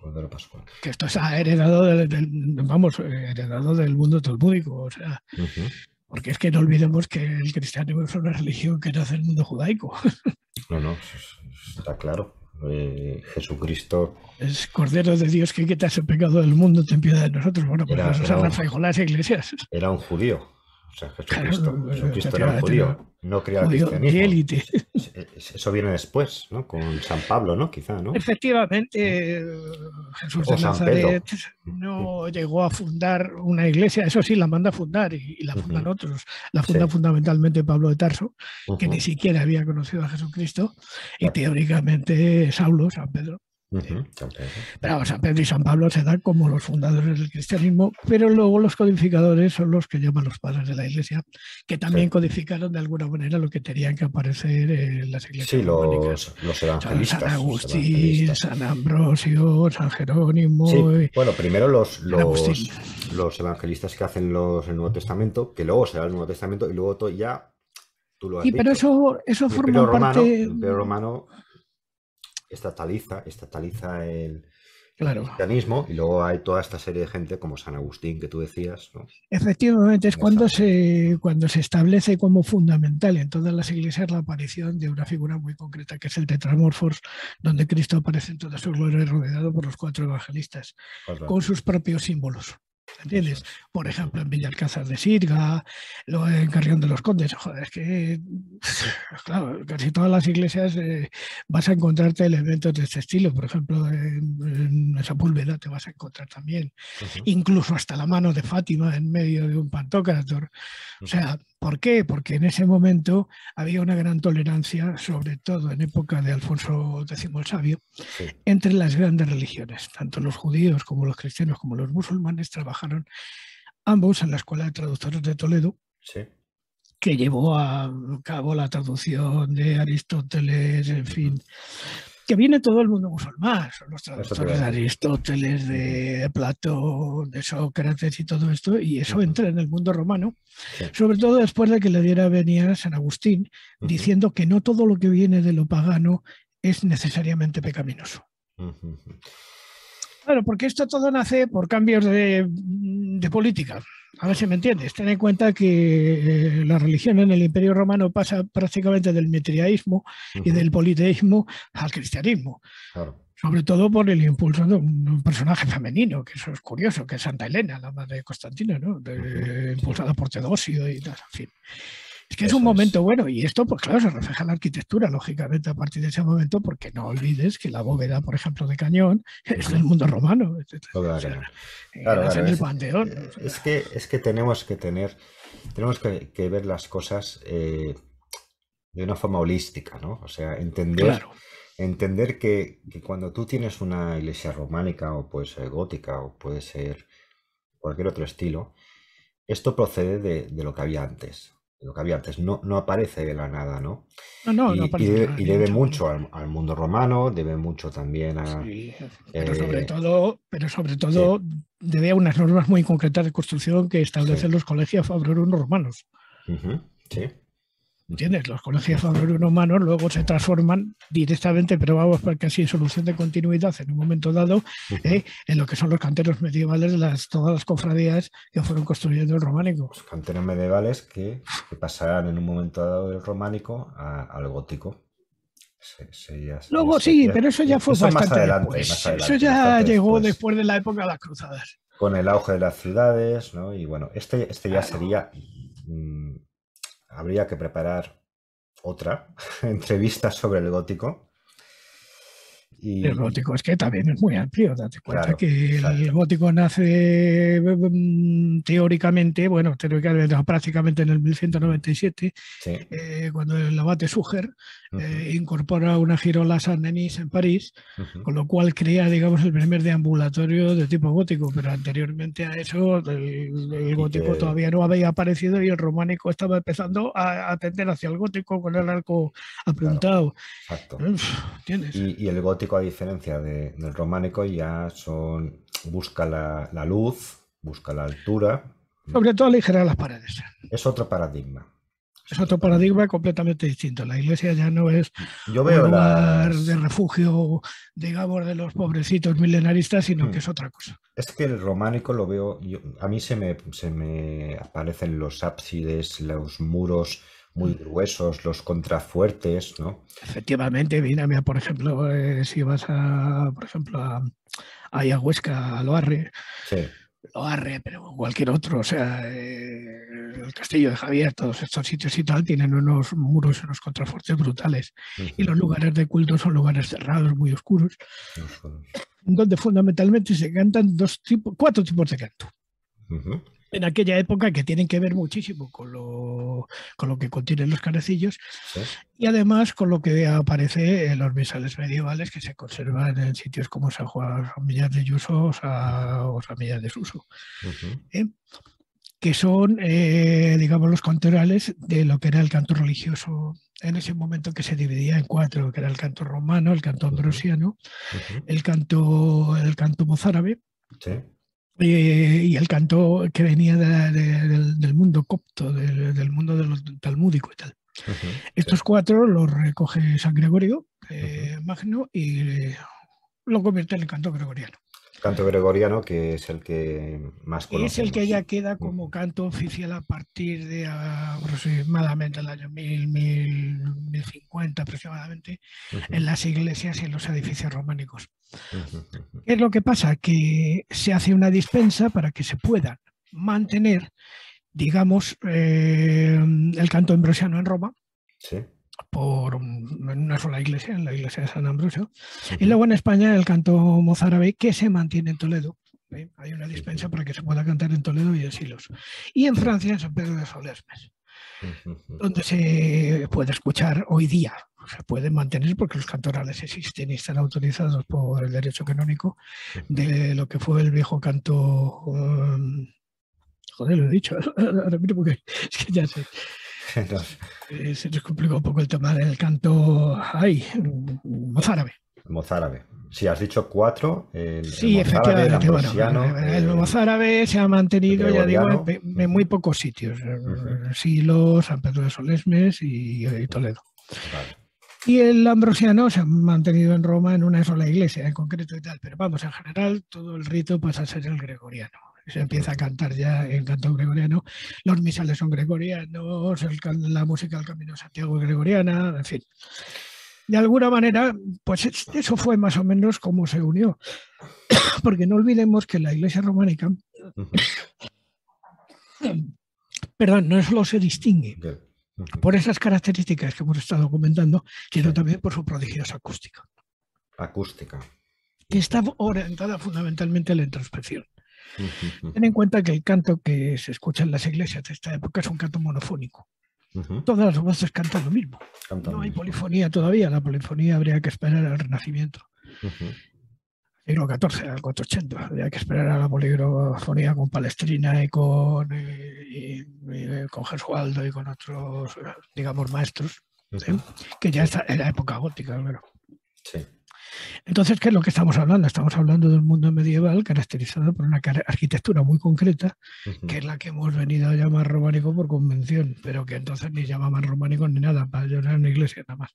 Cordero Pascual. Que esto se ha heredado del, del, vamos, heredado del mundo talmúdico, o sea, uh-huh. Porque es que no olvidemos que el cristianismo es una religión que nace en el mundo judaico. No, no, está claro. Eh, Jesucristo es Cordero de Dios que quitas el pecado del mundo, ten piedad de nosotros. Bueno, pues era, eso se reflejó en las iglesias. Era un judío. O sea, Jesucristo, claro, Jesucristo era un judío, no creía el cristianismo. De élite. Eso viene después, ¿no? Con San Pablo, ¿no? Quizá, ¿no? Efectivamente, Jesús de Nazaret no llegó a fundar una iglesia, eso sí, la manda a fundar y, y la fundan uh-huh. otros. La funda sí. fundamentalmente Pablo de Tarso, uh-huh. que ni siquiera había conocido a Jesucristo, y claro. teóricamente Saulo, San Pedro. Uh-huh. Pero San Pedro y San Pablo se dan como los fundadores del cristianismo, pero luego los codificadores son los que llaman los padres de la iglesia, que también sí. codificaron de alguna manera lo que tenían que aparecer en las iglesias. Sí, los, los evangelistas. San Agustín, los evangelistas. San Ambrosio, San Jerónimo. Sí, bueno, primero los, los, los evangelistas que hacen los, el Nuevo Testamento, que luego será el Nuevo Testamento, y luego todo ya tú lo has Sí, dicho. pero eso, eso forma Romano, parte... el Imperio Romano estataliza, estataliza el, claro. el cristianismo, y luego hay toda esta serie de gente como San Agustín que tú decías, ¿no? Efectivamente, es cuando se, cuando se establece como fundamental en todas las iglesias la aparición de una figura muy concreta que es el Tetramorfos, donde Cristo aparece en toda su gloria rodeado por los cuatro evangelistas, claro. con sus propios símbolos. ¿Entiendes? Por ejemplo, en Villalcázar de Sirga, luego en Carrión de los Condes. Joder, es que, claro, casi todas las iglesias eh, vas a encontrarte elementos de este estilo. Por ejemplo, en, en Sepúlveda te vas a encontrar también, uh-huh. incluso hasta la mano de Fátima en medio de un pantocrátor. Uh-huh. O sea, ¿por qué? Porque en ese momento había una gran tolerancia, sobre todo en época de Alfonso décimo el Sabio, sí. entre las grandes religiones. Tanto los judíos como los cristianos como los musulmanes trabajaron ambos en la Escuela de Traductores de Toledo, sí. que llevó a cabo la traducción de Aristóteles, en fin, que viene todo el mundo musulmán, son los traductores de Aristóteles, de Platón, de Sócrates y todo esto, y eso uh-huh. entra en el mundo romano, sí. sobre todo después de que le diera venia a San Agustín, uh-huh. diciendo que no todo lo que viene de lo pagano es necesariamente pecaminoso. Uh-huh. Claro, porque esto todo nace por cambios de, de política. A ver si me entiendes. Ten en cuenta que eh, la religión en el Imperio Romano pasa prácticamente del mitriaísmo uh-huh. y del politeísmo al cristianismo. Claro. Sobre todo por el impulso de un, un personaje femenino, que eso es curioso, que es Santa Elena, la madre de Constantino, ¿no? De, uh-huh. impulsada por Teodosio y tal, en fin. Es que es un momento bueno, y esto, pues claro, se refleja en la arquitectura, lógicamente, a partir de ese momento, porque no olvides que la bóveda, por ejemplo, de cañón, es del mundo romano. Claro, o sea, claro, claro, en el es, panteón. Es que, es que tenemos que tener, tenemos que, que ver las cosas eh, de una forma holística, ¿no? O sea, entender, claro. entender que, que cuando tú tienes una iglesia románica, o puede ser gótica, o puede ser cualquier otro estilo, esto procede de, de lo que había antes. Lo que había antes no, no aparece de la nada, ¿no? No, no, y, no aparece y debe, de la y debe mucho al, al mundo romano, debe mucho también a... Sí, pero eh, sobre todo, pero sobre todo sí. debe a unas normas muy concretas de construcción que establecen sí. los colegios fabrorum romanos. Uh-huh. Sí. ¿Entiendes? Los colegios fabrorum romanos luego se transforman directamente, pero vamos, porque así en solución de continuidad en un momento dado, uh-huh. eh, en lo que son los canteros medievales de las, todas las cofradías que fueron construyendo el románico. Los canteros medievales que, que pasarán en un momento dado del románico a, al gótico. Se, se, ya, luego ya, sí, ya, pero eso ya fue eso bastante más adelante, después. Más adelante, eso ya bastante llegó después. después de la época de las cruzadas. Con el auge de las ciudades, ¿no? Y bueno, este, este ya claro. sería... Mmm, habría que preparar otra entrevista sobre el gótico. Y... El gótico es que también es muy amplio, date cuenta claro, que exacto. el gótico nace teóricamente, bueno, teóricamente, prácticamente en el mil ciento noventa y siete, sí. eh, cuando el abate Suger uh-huh. eh, incorpora una girola Saint-Denis en París, uh-huh. con lo cual crea, digamos, el primer deambulatorio de tipo gótico, pero anteriormente a eso el, el gótico que... todavía no había aparecido y el románico estaba empezando a, a tender hacia el gótico con el arco apuntado. Claro, exacto. ¿Entiendes? Y, y el gótico, a diferencia de, del románico, ya son busca la, la luz, busca la altura. Sobre todo aligerar las paredes. Es otro paradigma. Es otro paradigma completamente distinto. La iglesia ya no es Yo veo un lugar las... de refugio, digamos, de los pobrecitos milenaristas, sino Hmm. que es otra cosa. Es que el románico lo veo, yo- a mí se me, se me aparecen los ábsides, los muros muy gruesos, los contrafuertes, ¿no? Efectivamente, viene, por ejemplo, eh, si vas a, por ejemplo, a, a Huesca, a Loarre, Sí. Loarre, pero cualquier otro, o sea, eh, el Castillo de Javier, todos estos sitios y tal, tienen unos muros, unos contrafuertes brutales. Uh-huh. Y los lugares de culto son lugares cerrados, muy oscuros, Uh-huh. donde fundamentalmente se cantan dos tipos, cuatro tipos de canto. Uh-huh. En aquella época, que tienen que ver muchísimo con lo, con lo que contienen los canecillos, sí. Y además con lo que aparece en los misales medievales que se conservan en sitios como San Juan, San Millán de Yuso o San Millán de Suso, uh-huh. ¿eh? que son, eh, digamos, los cantorales de lo que era el canto religioso en ese momento, que se dividía en cuatro, que era el canto romano, el canto ambrosiano, uh-huh. el canto, el canto mozárabe, sí. eh, y el canto que venía de, de, del, del mundo copto, del, del mundo de lo talmúdico y tal. Uh-huh, Estos sí. cuatro los recoge San Gregorio eh, uh-huh. Magno y eh, lo convierte en el canto gregoriano. Canto gregoriano, que es el que más conocemos. Es el que ya queda como canto oficial a partir de aproximadamente el año mil, mil cincuenta aproximadamente, uh-huh. en las iglesias y en los edificios románicos. Uh-huh. ¿Qué es lo que pasa? Que se hace una dispensa para que se puedan mantener, digamos, eh, el canto ambrosiano en Roma, sí. por un, en una sola iglesia, en la iglesia de San Ambrosio, uh-huh. y luego en España el canto mozárabe, que se mantiene en Toledo. ¿eh? Hay una dispensa uh-huh. para que se pueda cantar en Toledo y en Silos. Y en Francia, en San Pedro de Solesmes, uh-huh. donde se puede escuchar hoy día. Se pueden mantener porque los cantorales existen y están autorizados por el derecho canónico de lo que fue el viejo canto... Um, Joder, lo he dicho, ahora mismo porque es que ya sé. eh, se nos complica un poco el tema del canto, ay, mozárabe. Mozárabe. Si has dicho cuatro, el, sí, el mozárabe, el ambrosiano. Bueno, el, el mozárabe se ha mantenido, ya digo, en, en muy pocos sitios. Uh-huh. Silos, San Pedro de Solesmes y, y Toledo. Vale. Y el ambrosiano se ha mantenido en Roma en una sola iglesia en concreto y tal, pero vamos, en general todo el rito pasa a ser el gregoriano. Se empieza a cantar ya en canto gregoriano, los misales son gregorianos, el, la música del Camino de Santiago es gregoriana, en fin. De alguna manera, pues eso fue más o menos como se unió. Porque no olvidemos que la iglesia románica, uh-huh. perdón, no solo se distingue uh-huh. por esas características que hemos estado comentando, sino sí. también por su prodigiosa acústica. Acústica. Que está orientada fundamentalmente a la introspección. Uh-huh. Ten en cuenta que el canto que se escucha en las iglesias de esta época es un canto monofónico. Uh-huh. Todas las voces cantan lo mismo. Cantan no hay mismo. Polifonía todavía. La polifonía habría que esperar al Renacimiento. Uh-huh. Siglo catorce, al cuatrocientos ochenta. Habría que esperar a la polifonía con Palestrina y con, y, y, y con Gesualdo y con otros, digamos, maestros, uh-huh. ¿sí? que ya está en la época gótica, claro. Sí. Entonces, ¿qué es lo que estamos hablando? Estamos hablando de un mundo medieval caracterizado por una arquitectura muy concreta, uh-huh. que es la que hemos venido a llamar románico por convención, pero que entonces ni llamaban románico ni nada, para llorar en la iglesia nada más.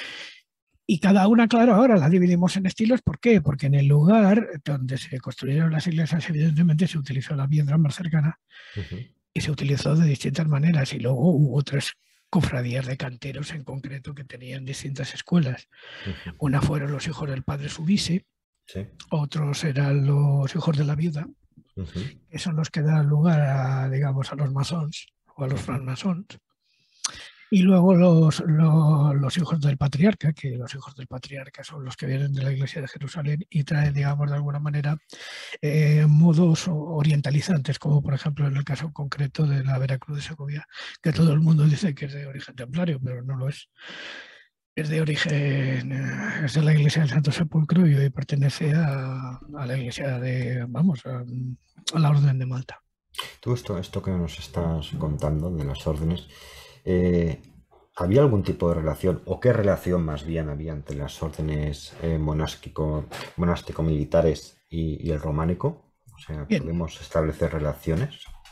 Y cada una, claro, ahora la dividimos en estilos. ¿Por qué? Porque en el lugar donde se construyeron las iglesias, evidentemente, se utilizó la piedra más cercana uh-huh. y se utilizó de distintas maneras. Y luego hubo otras cofradías de canteros en concreto que tenían distintas escuelas. Uh-huh. Una fueron los hijos del padre Subise, sí. otros eran los hijos de la viuda, uh-huh. que son los que dan lugar a, digamos, a los masons o a los francmasons. Y luego los, los, los hijos del patriarca, que los hijos del patriarca son los que vienen de la iglesia de Jerusalén y traen, digamos, de alguna manera, eh, modos orientalizantes, como por ejemplo en el caso concreto de la Veracruz de Segovia, que todo el mundo dice que es de origen templario, pero no lo es. Es de origen, es de la iglesia del Santo Sepulcro y hoy pertenece a, a la iglesia de, vamos, a, a la Orden de Malta. Tú esto, esto que nos estás contando de las órdenes, Eh, ¿había algún tipo de relación, o qué relación más bien había entre las órdenes eh, monástico, monástico-militares y, y el románico? O sea, bien. ¿Podemos establecer relaciones?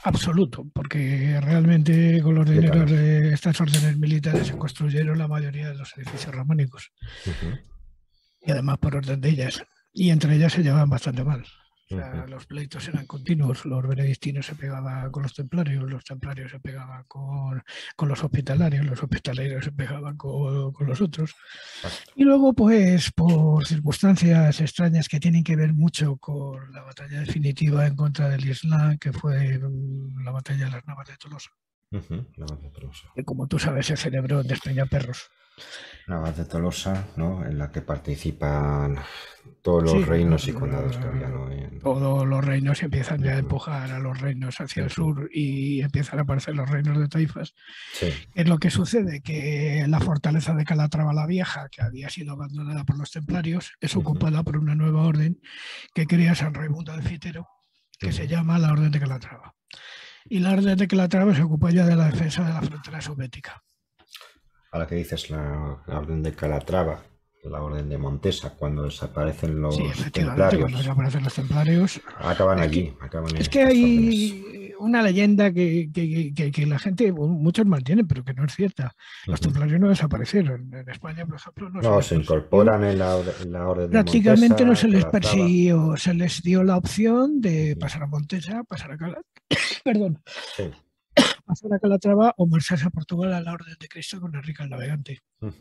absoluto, porque realmente con los dineros de estas órdenes militares se construyeron la mayoría de los edificios románicos. Uh-huh. Y además por orden de ellas. Y entre ellas se llevaban bastante mal. O sea, uh-huh. Los pleitos eran continuos. Los benedictinos se pegaban con los templarios, los templarios se pegaban con, con los hospitalarios, los hospitalarios se pegaban con, con los otros. Y luego, pues, por circunstancias extrañas que tienen que ver mucho con la batalla definitiva en contra del Islam, que fue la batalla de las Navas de Tolosa. Uh-huh. Navas de Tolosa. Que, como tú sabes, se celebró en Despeñaperros. Navas de Tolosa, ¿no? En la que participan todos los sí, reinos y condados que había, ¿no? En... Todos los reinos empiezan ya a empujar a los reinos hacia el sur y empiezan a aparecer los reinos de taifas. Sí. Es lo que sucede, que la fortaleza de Calatrava la Vieja, que había sido abandonada por los templarios, es ocupada uh-huh. por una nueva orden que crea San Raimundo de Fitero, que uh-huh. se llama la Orden de Calatrava. Y la Orden de Calatrava se ocupa ya de la defensa de la frontera soviética. A la que dices la, la Orden de Calatrava, la Orden de Montesa, cuando desaparecen los sí, efectivamente, templarios. Cuando desaparecen los templarios. Acaban es allí. Que, acaban es que hay órdenes. Una leyenda que, que, que, que la gente, muchos mantienen, pero que no es cierta. Los uh-huh. templarios no desaparecieron. En España, por ejemplo, no, no se, se incorporan en la, en la Orden de Prácticamente Montesa, no se les Calatrava. persiguió, se les dio la opción de pasar a Montesa, pasar a Calatrava. Perdón. Sí. Pasar a Calatrava o marcharse a Portugal a la Orden de Cristo con Enrique el Navegante,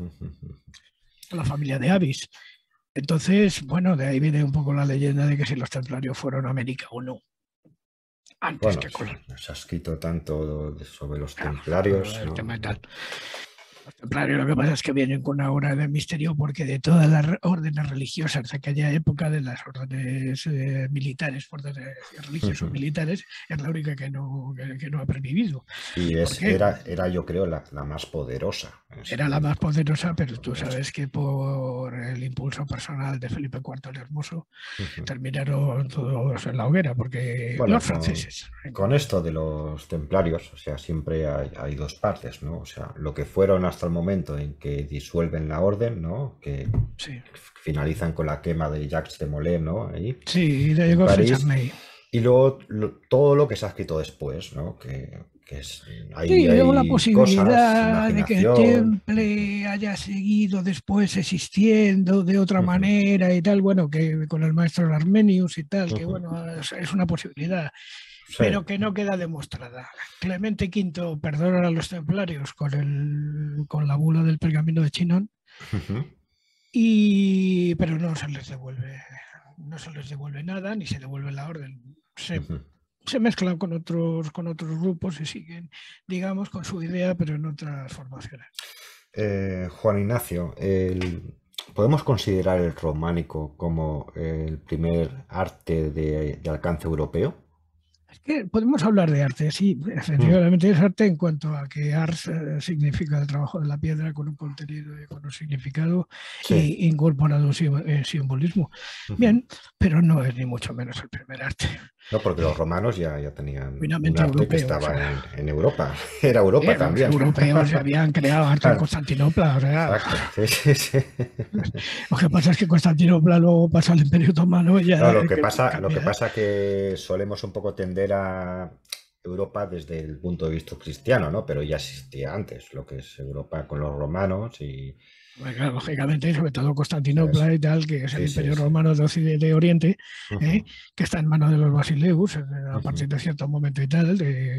la familia de Avis. Entonces, bueno, de ahí viene un poco la leyenda de que si los templarios fueron a América o no. Antes bueno, que Colón. Se ha escrito tanto sobre los claro, templarios. El ¿no? tema y tal. Los templarios lo que pasa es que vienen con una hora de misterio porque de todas las órdenes religiosas de aquella época, de las órdenes eh, militares, órdenes religiosas uh-huh. militares, es la única que no, que, que no ha pervivido. Y es, era, era, yo creo, la, la más poderosa. Era la más poderosa, pero tú sabes que por el impulso personal de Felipe cuarto el Hermoso uh-huh. terminaron todos en la hoguera, porque bueno, los franceses... Con, con esto de los templarios, o sea, siempre hay, hay dos partes, ¿no? O sea, lo que fueron hasta el momento en que disuelven la orden, ¿no? Que sí. finalizan con la quema de Jacques de Molay, ¿no? Ahí, sí, y de llegó París. Y luego lo, todo lo que se ha escrito después, ¿no? Que, que es, hay, sí, hay luego la posibilidad cosas, de que el temple haya seguido después existiendo de otra uh-huh. manera y tal, bueno, que con el maestro Armenius y tal, uh-huh. que bueno, es, es una posibilidad. Sí. Pero que no queda demostrada. Clemente quinto perdona a los templarios con, el, con la bula del pergamino de Chinon, uh-huh. y, pero no se les devuelve, no se les devuelve nada, ni se devuelve la orden. Se, uh-huh. se mezclan con otros, con otros grupos y siguen, digamos, con su idea, pero en otras formaciones. Eh, Juan Ignacio, el, ¿podemos considerar el románico como el primer arte de, de alcance europeo? Es que podemos hablar de arte, sí, efectivamente mm. es arte en cuanto a que ars eh, significa el trabajo de la piedra con un contenido y con un significado sí. y incorporado en simbolismo. Uh-huh. Bien, pero no es ni mucho menos el primer arte. No, porque los romanos ya, ya tenían Finalmente un arte europeo, que estaba o sea, en, en Europa. Era Europa eh, también. Los europeos se habían creado arte claro. en Constantinopla. O sea, Exacto. Sí, sí, sí. Lo que pasa es que Constantinopla luego pasa al Imperio Otomano y ya... No, lo, que pasa, lo que pasa es que solemos un poco tender a Europa desde el punto de vista cristiano, ¿no? Pero ya existía antes lo que es Europa con los romanos y... Bueno, claro, lógicamente, sobre todo Constantinopla sí, y tal, que es el sí, imperio sí, romano de, Occidente, de Oriente, uh-huh. ¿eh? que está en manos de los basileus a uh-huh. partir de cierto momento y tal,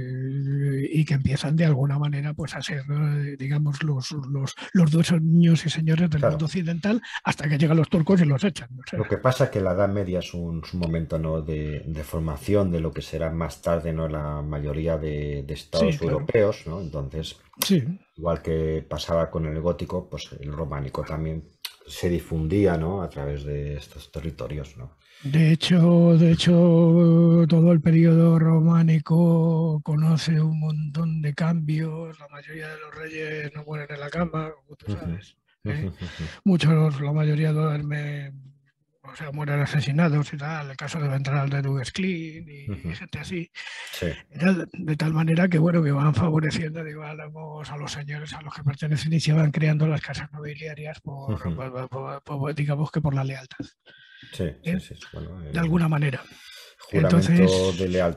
de, y que empiezan de alguna manera pues a ser, digamos, los, los, los dueños y señores del claro. mundo occidental hasta que llegan los turcos y los echan. O sea, lo que pasa es que la Edad Media es un, es un momento, ¿no? de, de formación de lo que será más tarde, ¿no? La mayoría de, de estados sí, claro. europeos, ¿no? Entonces... Sí. Igual que pasaba con el gótico, pues el románico también se difundía, ¿no? A través de estos territorios, ¿no? De hecho, de hecho, todo el periodo románico conoce un montón de cambios. La mayoría de los reyes no mueren en la cama, como tú sabes. ¿eh? Muchos, la mayoría duermen, o sea, mueren asesinados y tal. El caso de Ventral de Duguesclin y uh-huh. gente así. Sí. Tal, de tal manera que, bueno, que van favoreciendo, digamos, a los señores a los que pertenecen y se van creando las casas nobiliarias por, uh-huh. por, por, por, digamos que por la lealtad. Sí, ¿eh? sí, sí. Bueno, de alguna manera. Juramento Entonces, de lealtad.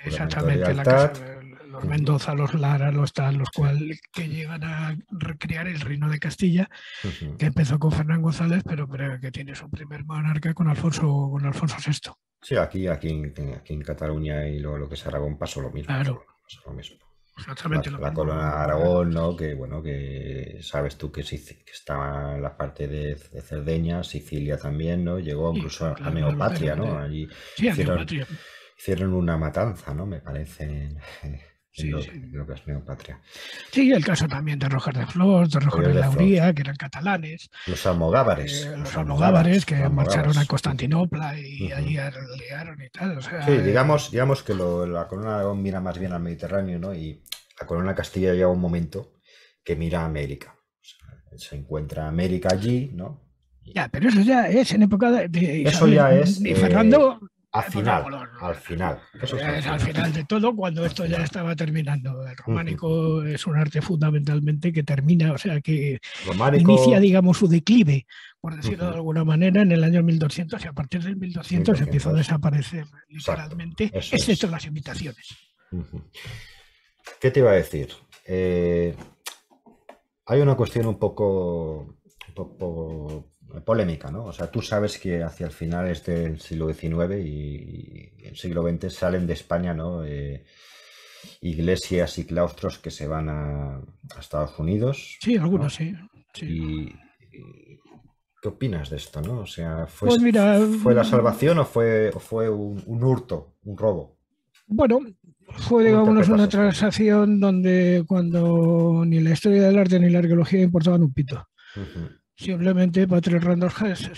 Exactamente, la casa, los Mendoza, los Lara, los tal, los cuales que llegan a recrear el reino de Castilla, uh-huh. que empezó con Fernán González, pero, pero que tiene su primer monarca con Alfonso, con Alfonso sexto. Sí, aquí, aquí, en, aquí en Cataluña y lo, lo que es Aragón pasó lo mismo. Claro. Pasó lo mismo. Exactamente la, lo la mismo. corona de Aragón, ¿no? Que bueno, que sabes tú que, que estaba en la parte de, de Cerdeña, Sicilia también, ¿no? Llegó incluso sí, claro, a Neopatria, ¿no? Allí sí, hicieron, a Neopatria. hicieron una matanza, ¿no? Me parece, en, en, sí, lo, sí. en lo que es Neopatria. Sí, el caso también de Roger de Flor, de Roger de Lauría, que eran catalanes. Los almogávares. Eh, los almogávares que marcharon a Constantinopla y uh-huh. allí liaron y tal. O sea, sí, digamos, digamos que lo, la corona de Aragón mira más bien al Mediterráneo, ¿no? Y la corona de Castilla llega un momento que mira a América. O sea, se encuentra América allí, ¿no? Y ya, pero eso ya es en época de, de Isabel. Eso ya es... Y Fernando... Eh, al final, color, ¿no? al final. Eso es al, es al final de todo, cuando al esto final. ya estaba terminando. El románico uh-huh. es un arte fundamentalmente que termina, o sea, que románico... inicia, digamos, su declive, por decirlo uh-huh. de alguna manera, en el año mil doscientos, y a partir del mil doscientos, mil doscientos empieza a desaparecer literalmente, excepto es. las invitaciones. Uh-huh. ¿Qué te iba a decir? Eh, hay una cuestión un poco, un poco polémica, ¿no? O sea, tú sabes que hacia el finales del siglo diecinueve y el siglo veinte salen de España, ¿no? Eh, iglesias y claustros que se van a, a Estados Unidos. Sí, algunos, ¿no? sí. sí. Y, y, ¿qué opinas de esto, no? O sea, ¿fue, pues mira, ¿fue la salvación o fue, o fue un, un hurto, un robo? Bueno, fue, digamos, una transacción donde cuando ni la historia del arte ni la arqueología importaban un pito. Uh-huh. Simplemente Patrick Randolph se,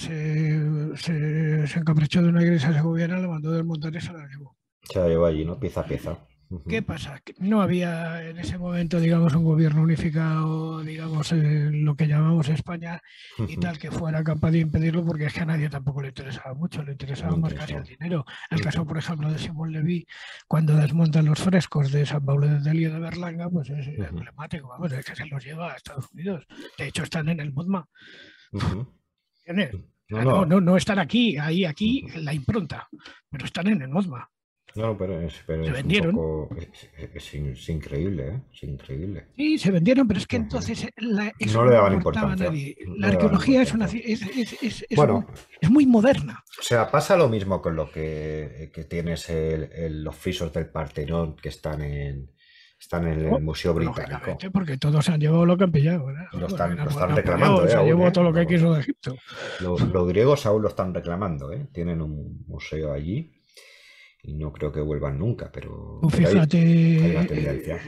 se, se encaprichó de una iglesia segoviana, la mandó desmontar y se la llevó. Se la llevó allí, ¿no? Pieza a pieza. Uh-huh. ¿Qué pasa? Que no había en ese momento, digamos, un gobierno unificado, digamos, en lo que llamamos España uh-huh. y tal, que fuera capaz de impedirlo, porque es que a nadie tampoco le interesaba mucho, le interesaba no más casi el dinero. El uh-huh. caso, por ejemplo, de Simón Leví, cuando desmontan los frescos de San Pablo de Delio de Berlanga, pues es uh-huh. emblemático, vamos, es que se los lleva a Estados Unidos. De hecho, están en el MoMA. Uh-huh. ¿Entiendes? No, no. no, no, no están aquí, ahí, aquí, uh-huh. en la impronta, pero están en el MoMA. No, pero es, pero se es vendieron. Un poco, es, es, es increíble, ¿eh? Es increíble. Sí, se vendieron, pero es que entonces la, no le daban importancia. A nadie. La no arqueología es, una, es, es, es, es, bueno, muy, es muy moderna. O sea, pasa lo mismo con lo que, que tienes el, el, los frisos del Partenón que están en, están en el oh, Museo Británico. Porque todos han llevado lo que han pillado, ¿verdad? Lo están, bueno, lo están Napoleón, reclamando. Se eh, aún, llevó eh, todo lo que no, quiso de Egipto. Los, los griegos aún lo están reclamando, ¿eh? Tienen un museo allí. Y no creo que vuelvan nunca, pero, pues fíjate, pero hay, hay una tendencia.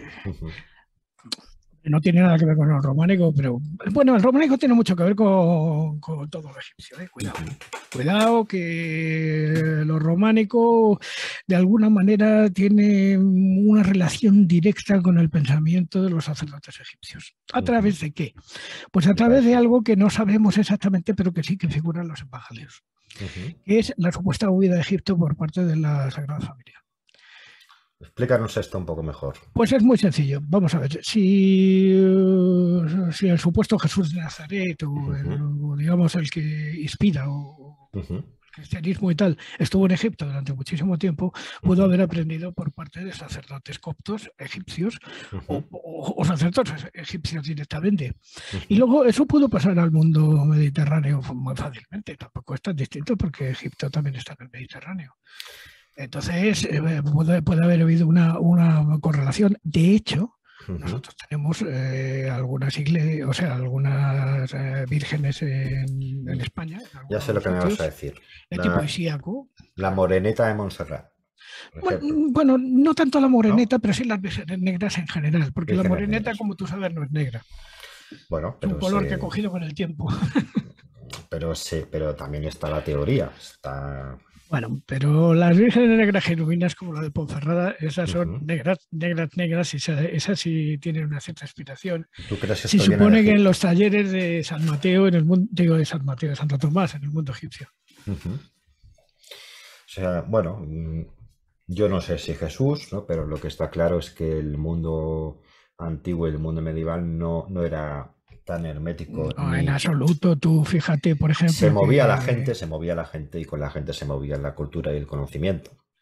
No tiene nada que ver con el románico, pero bueno, el románico tiene mucho que ver con, con todo lo egipcio, ¿eh? Cuidado. Cuidado que lo románico de alguna manera tiene una relación directa con el pensamiento de los sacerdotes egipcios. ¿A través de qué? Pues a través de algo que no sabemos exactamente, pero que sí que figura en los evangelios. Uh-huh. Que es la supuesta huida de Egipto por parte de la Sagrada Familia. Explícanos esto un poco mejor. Pues es muy sencillo. Vamos a ver, si, si el supuesto Jesús de Nazaret o, uh-huh. el, o digamos el que inspira o uh-huh. el cristianismo y tal estuvo en Egipto durante muchísimo tiempo, pudo uh-huh. haber aprendido por parte de sacerdotes coptos egipcios uh-huh. o, o, o sacerdotes egipcios directamente. Uh-huh. Y luego eso pudo pasar al mundo mediterráneo muy fácilmente. Tampoco es tan distinto porque Egipto también está en el Mediterráneo. Entonces, eh, puede, puede haber habido una, una correlación. De hecho, uh-huh. nosotros tenemos eh, algunas iglesias, o sea, algunas eh, vírgenes en, en España. En ya sé lo que me vas a decir. De tipo isíaco. La moreneta de Montserrat. Bueno, bueno, no tanto la moreneta, ¿no? Pero sí las vírgenes negras en general, porque vírgenes la moreneta, negras. Como tú sabes, no es negra. Bueno, pero es un color se... que ha cogido con el tiempo. Pero sí, pero también está la teoría. Está... Bueno, pero las vírgenes negras genuinas como la de Ponferrada, esas son uh-huh. negras, negras, negras, y esas, esas sí tienen una cierta inspiración. ¿Tú crees que se supone que en los talleres de San Mateo, en el mundo, digo de San Mateo, de Santo Tomás, en el mundo egipcio. Uh-huh. O sea, bueno, yo no sé si Jesús, ¿no? Pero lo que está claro es que el mundo antiguo y el mundo medieval no, no era tan hermético. No, ni... en absoluto. Tú fíjate, por ejemplo... Se movía que... la gente, se movía la gente y con la gente se movía la cultura y el conocimiento.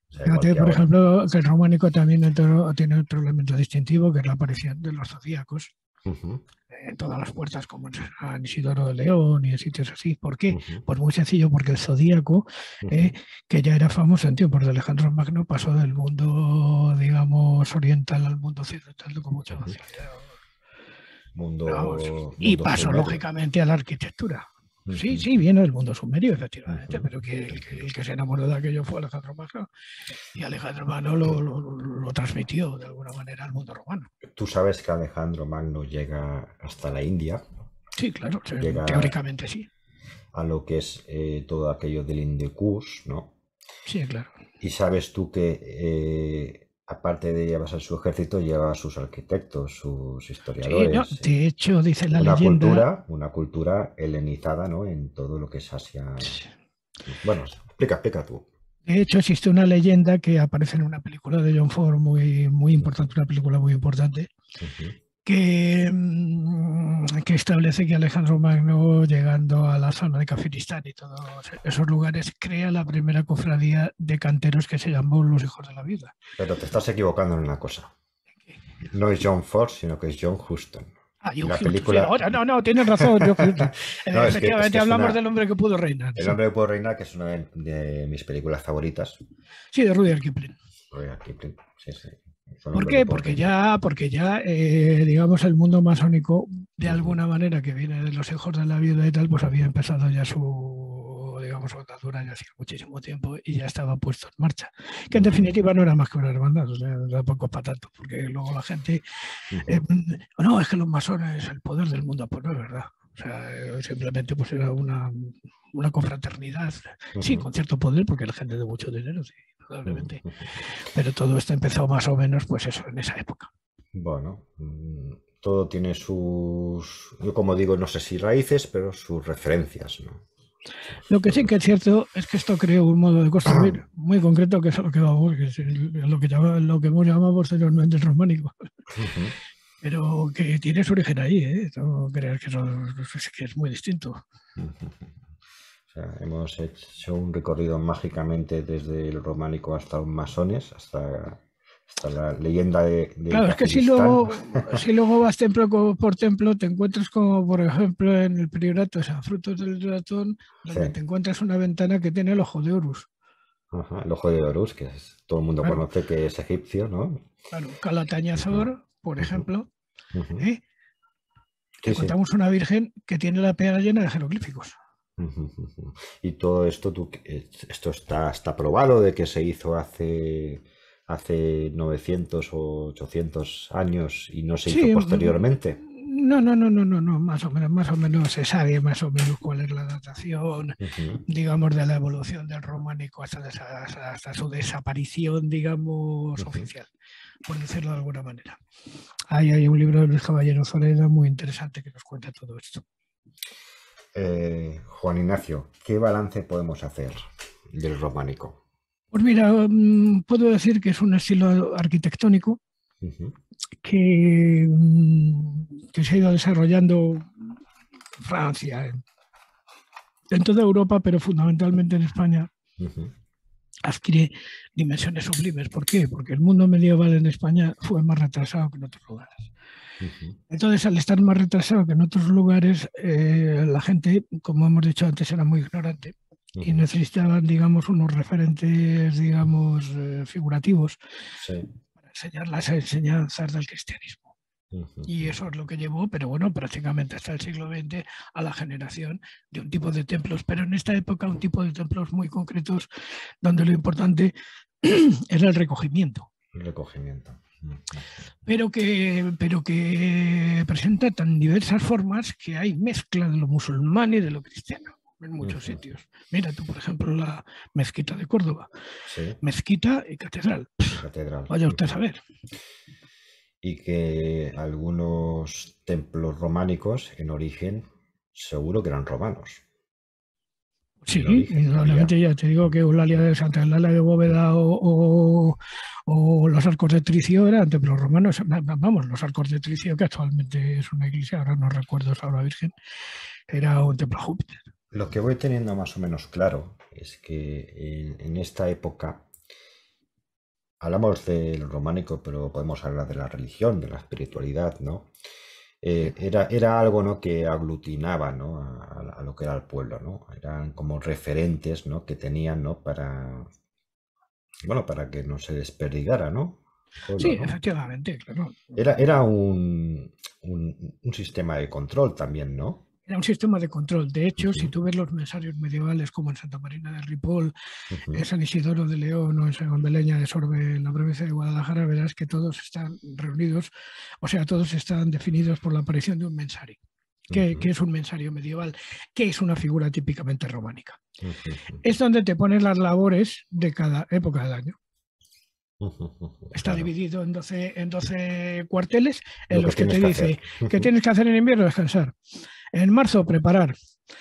O sea, igual Fíjate, que por ahora. ejemplo, que el románico también otro- tiene otro elemento distintivo, que es la aparición de los zodíacos Ujú, en todas las puertas, como en San Isidoro de León y en sitios así. ¿Por qué? ujú, Pues muy sencillo, porque el zodíaco, eh, ujú. que ya era famoso en tiempos de Alejandro Magno, pasó del mundo, digamos, oriental al mundo occidental con mucha Ujú. facilidad. Vamos. Mundo, Y mundo pasó, sumerio. lógicamente, a la arquitectura. Sí, Ujú, sí, viene del mundo sumerio, efectivamente, ujú, pero que el, que ujú. el que se enamoró de aquello fue Alejandro Magno y Alejandro Magno lo, lo- lo transmitió de alguna manera al mundo romano. Tú sabes que Alejandro Magno llega hasta la India, Sí, claro, sí, llega teóricamente sí. a lo que es eh, todo aquello del Hindu Kush, ¿no? Sí, claro. Y sabes tú que, eh, aparte de llevarse su ejército, lleva a sus arquitectos, sus Sí, no, historiadores, de hecho, dice la una leyenda. cultura, una cultura helenizada, ¿no? En todo lo que es Asia. Bueno, explica, explica tú. De hecho, existe una leyenda que aparece en una película de John Ford muy, muy Ujú, importante, una película muy importante, ujú, que, mm, que establece que Alejandro Magno, llegando a la zona de Kafiristán y todos esos lugares, crea la primera cofradía de canteros que se llamó Los Hijos de la Vida. Pero te estás equivocando en una cosa. No es John Ford, sino que es John Huston. Ah, Y John la Huston, sí, película. ahora no, no, tienes razón, John Huston. No, es que, es que Efectivamente, es hablamos del una. hombre que pudo reinar, El sí. hombre que puede reinar, que es una de, de mis películas favoritas. Sí, de Rudyard Kipling. Rudyard Kipling, sí, sí. Es un ¿Por hombre que qué? puede Porque reinar. ya, porque ya eh, digamos, el mundo masónico, de Ujú, alguna manera, que viene de los hijos de la viuda y tal, pues había ujú, empezado ya su, digamos, su andadura ya hacía muchísimo tiempo y ya estaba puesto en marcha. Que en ujú, definitiva no era más que una hermandad, o sea, tampoco es para tanto, porque luego la gente, eh, ujú, no, es que los masones es el poder del mundo, pues no es verdad. O sea, eh, simplemente pues era una, una confraternidad, sí, ujú, con cierto poder, porque la gente de mucho dinero, sí, ujú, indudablemente. ujú. Pero todo esto empezó más o menos, pues eso, en esa época. Bueno, mm, todo tiene sus, yo como digo, no sé si raíces, pero sus referencias, ¿no? Lo Sus- que sí que es sus- cierto es que esto creó un modo de construir muy concreto, que es a lo que vamos, que es el- lo que, llama- lo que hemos llamado posteriormente el románico, Ujú, pero que tiene su origen ahí, ¿eh? No creas que, eso- es que es muy distinto. ujú. O sea, hemos hecho un recorrido mágicamente desde el románico hasta los masones, hasta, hasta la leyenda de, del Claro, es que si Kafiristán. luego, si luego vas templo co- por templo, te encuentras como, por ejemplo, en el priorato de San Frutos del Ratón, Sí, donde te encuentras una ventana que tiene el ojo de Horus. ajá, el ojo de Horus, que es- todo el mundo Claro, conoce que es egipcio, ¿no? claro, Ujú, Calatañazor, por ujú, ejemplo, ujú. ¿eh? Sí, sí. Encontramos una virgen que tiene la pera llena de jeroglíficos. Ujú, ujú. Y todo esto, tú, eh, esto está, está probado de que se hizo hace, hace novecientos o ochocientos años y no se hizo Sí, posteriormente. mm, no, no, no, no, no, no, más o menos, más o menos se sabe más o menos cuál es la datación, Ujú, digamos, de la evolución del románico hasta, hasta, hasta su desaparición, digamos, ujú. oficial, por decirlo de alguna manera. Ahí hay un libro de Luis Caballero Zoreda muy interesante que nos cuenta todo esto. Eh, Juan Ignacio, ¿qué balance podemos hacer del románico? Pues mira, mm, puedo decir que es un estilo arquitectónico Ujú, que, mm, que se ha ido desarrollando en Francia, en, en toda Europa, pero fundamentalmente en España, ujú, adquiere dimensiones sublimes. ¿Por qué? Porque el mundo medieval en España fue más retrasado que en otros lugares. ujú, Entonces, al estar más retrasado que en otros lugares, eh, la gente, como hemos dicho antes, era muy ignorante y ujú. necesitaban, digamos, unos referentes, digamos, eh, figurativos Sí. para enseñar las enseñanzas del cristianismo. Ujú, Y eso es lo que llevó, pero bueno, prácticamente hasta el siglo veinte a la generación de un tipo de templos, pero en esta época un tipo de templos muy concretos donde lo importante era el recogimiento, el recogimiento. Ujú, pero que, pero que presenta tan diversas formas que hay mezcla de lo musulmán y de lo cristiano en muchos ujú. sitios. Mira tú, por ejemplo, la mezquita de Córdoba, Sí, mezquita y catedral. la catedral. Vaya usted a Ujú. saber. Y que algunos templos románicos en origen seguro que eran romanos. En Sí, origen había. indudablemente ya te digo que Eulalia de Santa Eulalia de Bóveda o, o, o los Arcos de Tricio eran templos romanos. Vamos, los Arcos de Tricio, que actualmente es una iglesia, ahora no recuerdo, es ahora Virgen, era un templo a Júpiter. Lo que voy teniendo más o menos claro es que en, en esta época hablamos del románico, pero podemos hablar de la religión, de la espiritualidad, ¿no? Eh, era, era algo, ¿no?, que aglutinaba, ¿no?, a, a lo que era el pueblo, ¿no? Eran como referentes, ¿no?, que tenían, ¿no?, para, bueno, para que no se desperdigara, ¿no?, el pueblo, Sí, ¿no? efectivamente, claro. Era, era un, un, un sistema de control también, ¿no? Era un sistema de control. De hecho, si Ujú, tú ves los mensarios medievales como en Santa Marina de Ripoll, en ujú, San Isidoro de León o en San Beleña de Sorbe, en la provincia de Guadalajara, verás que todos están reunidos, o sea, todos están definidos por la aparición de un mensario. ¿Qué, ujú, qué es un mensario medieval? ¿Qué es una figura típicamente románica? ujú, Es donde te ponen las labores de cada época del año. ujú, ujú, Está claro, dividido en doce, en doce cuarteles en lo que los que tienes te que hacer. dice que Ujú, tienes que hacer en invierno descansar. En marzo, preparar.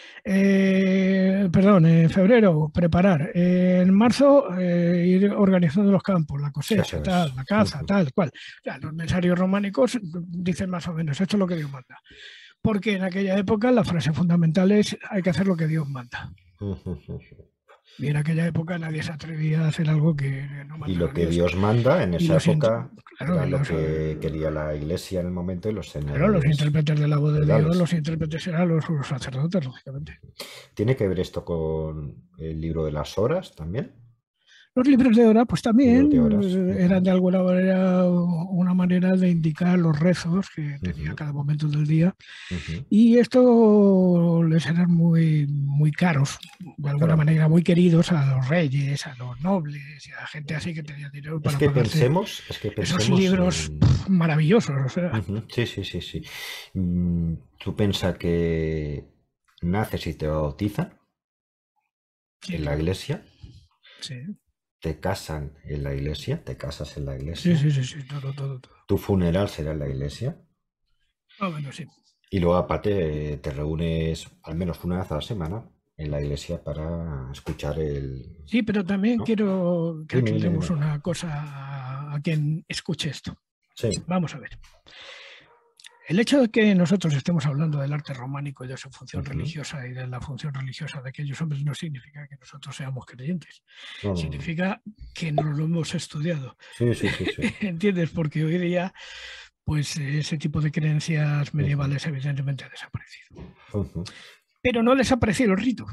Eh, perdón, en febrero, preparar. En marzo, eh, ir organizando los campos, la cosecha, eso es. tal, la caza, Ujú, tal, cual. O sea, los mensarios románicos dicen más o menos, esto es lo que Dios manda. Porque en aquella época la frase fundamental es, hay que hacer lo que Dios manda. ujú, ujú. Y en aquella época nadie se atrevía a hacer algo que no Y lo mandara que Dios. Dios manda en Y esa los, época claro, era y lo los, que quería la iglesia en el momento y los claro, los señores intérpretes de la voz de Dios, feudales. los intérpretes eran los, los sacerdotes, lógicamente. ¿Tiene que ver esto con el libro de las horas también? Los libros de hora, pues Libros también de horas. eh, eran Ujú, de alguna manera una manera de indicar los rezos que tenía ujú, cada momento del día. ujú. Y esto les eran muy, muy caros, de alguna Claro, manera muy queridos a los reyes, a los nobles y a gente así que tenía dinero es para que pagarse pensemos, es que esos pensemos libros en... pf, maravillosos. O sea, Ujú, sí, sí, sí, sí. Mm, tú piensas que naces y te bautizan sí, en la claro. iglesia, Sí, te casan en la iglesia, te casas en la sí, iglesia, sí, sí, sí, todo, todo, todo. tu funeral será en la iglesia. Ah, bueno, sí. Y luego aparte te reúnes al menos una vez a la semana en la iglesia para escuchar el... Sí, pero también ¿No? quiero que Dime, dime, aclaremos dime. una cosa a, a quien escuche esto. Sí. Vamos a ver. El hecho de que nosotros estemos hablando del arte románico y de su función Ujú. religiosa y de la función religiosa de aquellos hombres no significa que nosotros seamos creyentes. No, no, no. Significa que no lo hemos estudiado. Sí, sí, sí, sí. ¿Entiendes? Porque hoy día, pues ese tipo de creencias Ujú, medievales evidentemente ha desaparecido. ujú. Pero no ha desaparecido el rito.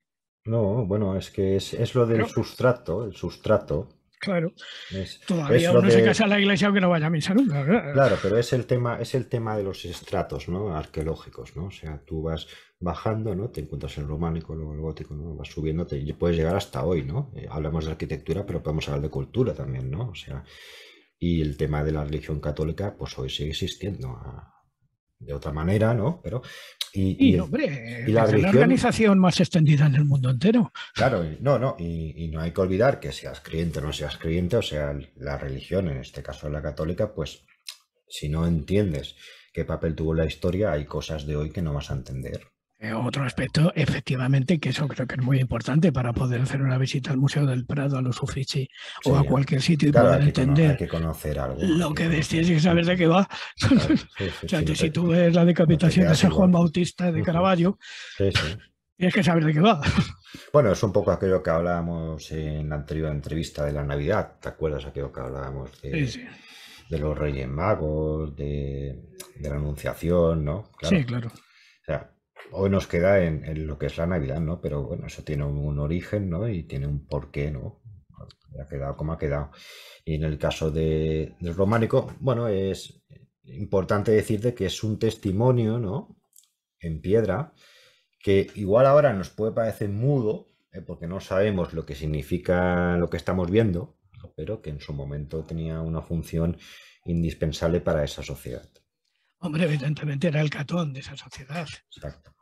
No, bueno, es que es, es lo del Claro, sustrato, el sustrato. claro. Es, es Todavía lo uno se casa de... en la iglesia aunque no vaya a misa nunca, ¿verdad? Claro, pero es el tema, es el tema de los estratos, ¿no? Arqueológicos, ¿no? O sea, tú vas bajando, ¿no? Te encuentras el románico, luego el gótico, ¿no? Vas subiendo, te puedes llegar hasta hoy, ¿no? Eh, hablamos de arquitectura, pero podemos hablar de cultura también, ¿no? O sea, y el tema de la religión católica, pues hoy sigue existiendo ah, de otra manera, ¿no? Pero, y, Y, y, no, el- hombre, y la es la religión, organización más extendida en el mundo entero. claro, y- no, no, y, y no hay que olvidar que seas creyente o no seas creyente, o sea, la religión, en este caso la católica, pues si no entiendes qué papel tuvo la historia, hay cosas de hoy que no vas a entender. Eh, otro aspecto, efectivamente, que eso creo que es muy importante para poder hacer una visita al Museo del Prado, a los Uffizi o a Sí, cualquier sitio y claro, hay poder que, cono- hay entender que conocer algo, hay lo que que ves, conocer. tienes que saber de qué va. Claro, O sí, sí, sea, sí, que no si te, tú ves la no te decapitación de quedas San Juan igual. Bautista de Ujú. Caravaggio, Sí, sí. tienes que saber de qué va. Bueno, es un poco aquello que hablábamos en la anterior entrevista de la Navidad. ¿Te acuerdas aquello que hablábamos Sí, de, sí, de los Reyes Magos, de, de la Anunciación, ¿no? Claro. sí, claro. O sea, hoy nos queda en, en lo que es la Navidad, ¿no? Pero bueno, eso tiene un origen, ¿no? Y tiene un porqué, ¿no? Ha quedado como ha quedado. Y en el caso de, del románico, bueno, es importante decirte que es un testimonio, ¿no? En piedra, que igual ahora nos puede parecer mudo, ¿eh? Porque no sabemos lo que significa lo que estamos viendo, pero que en su momento tenía una función indispensable para esa sociedad. Hombre, evidentemente era el catón de esa sociedad. Exacto.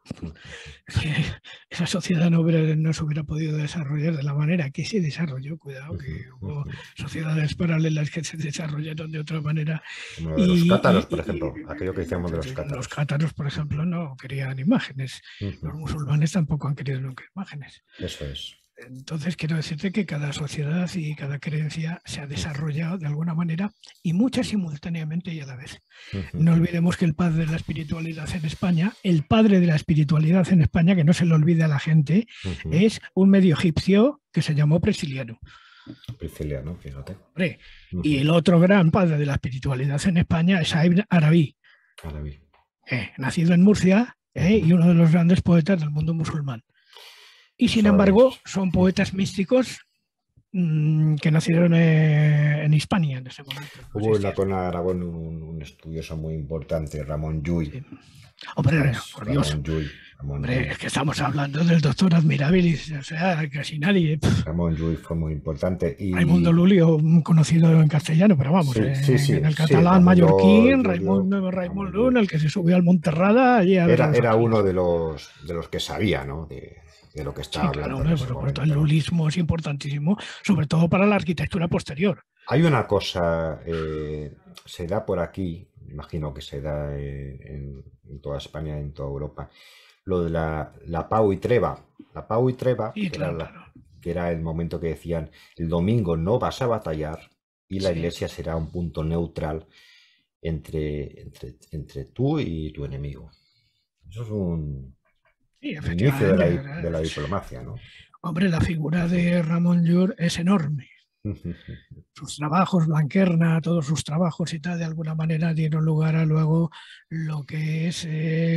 Esa sociedad no, hubiera, no se hubiera podido desarrollar de la manera que se desarrolló. Cuidado, que Ujú, hubo ujú. sociedades paralelas que se desarrollaron de otra manera. Como lo de los Y, cátaros, y- por y- ejemplo, aquello que decíamos de los y los cátaros. cátaros, por Ujú, ejemplo, no querían imágenes. ujú. Los musulmanes tampoco han querido nunca imágenes. Eso es. Entonces, quiero decirte que cada sociedad y cada creencia se ha desarrollado de alguna manera y muchas simultáneamente y a la vez. Ujú, No olvidemos que el padre de la espiritualidad en España, el padre de la espiritualidad en España, que no se le olvide a la gente, ujú. es un medio egipcio que se llamó Prisciliano. Priscilia, ¿no? Fíjate. Hombre, uh-huh. Y el otro gran padre de la espiritualidad en España es Ibn Arabi, Arabi. Eh, nacido en Murcia eh, uh-huh. y uno de los grandes poetas del mundo musulmán. Y sin embargo, son poetas uh-huh. místicos mmm, que nacieron eh, en Hispania en ese momento. Hubo en la zona de Aragón un, un estudioso muy importante, Ramón Llull. Sí. Hombre, por Dios. Ramón Llull. Ramón Hombre, Llull. es que estamos hablando del doctor Admirabilis, o sea, casi nadie. Ramón Llull fue muy importante. Y... Raimundo Lulio, conocido en castellano, pero vamos, sí, eh, sí, sí, en el catalán sí, mallorquín, Raimundo Raimon Llull, el que se subió al Monterrada. Allí a era era uno de los, de los que sabía, ¿no? De, de lo que estaba sí, hablando. Claro, por supuesto, el lulismo es importantísimo, sobre todo para la arquitectura posterior. Hay una cosa, eh, se da por aquí, imagino que se da eh, en, en toda España, en toda Europa, lo de la, la Pau y Treva. La Pau y Treva, sí, que, claro, era la, claro. que era el momento que decían, el domingo no vas a batallar y la sí. iglesia será un punto neutral entre, entre, entre tú y tu enemigo. Eso es un, sí, un inicio de la, de la diplomacia, ¿no? Hombre, la figura de Ramón Llull es enorme. Sus trabajos, Blanquerna, todos sus trabajos y tal, de alguna manera dieron lugar a luego lo que es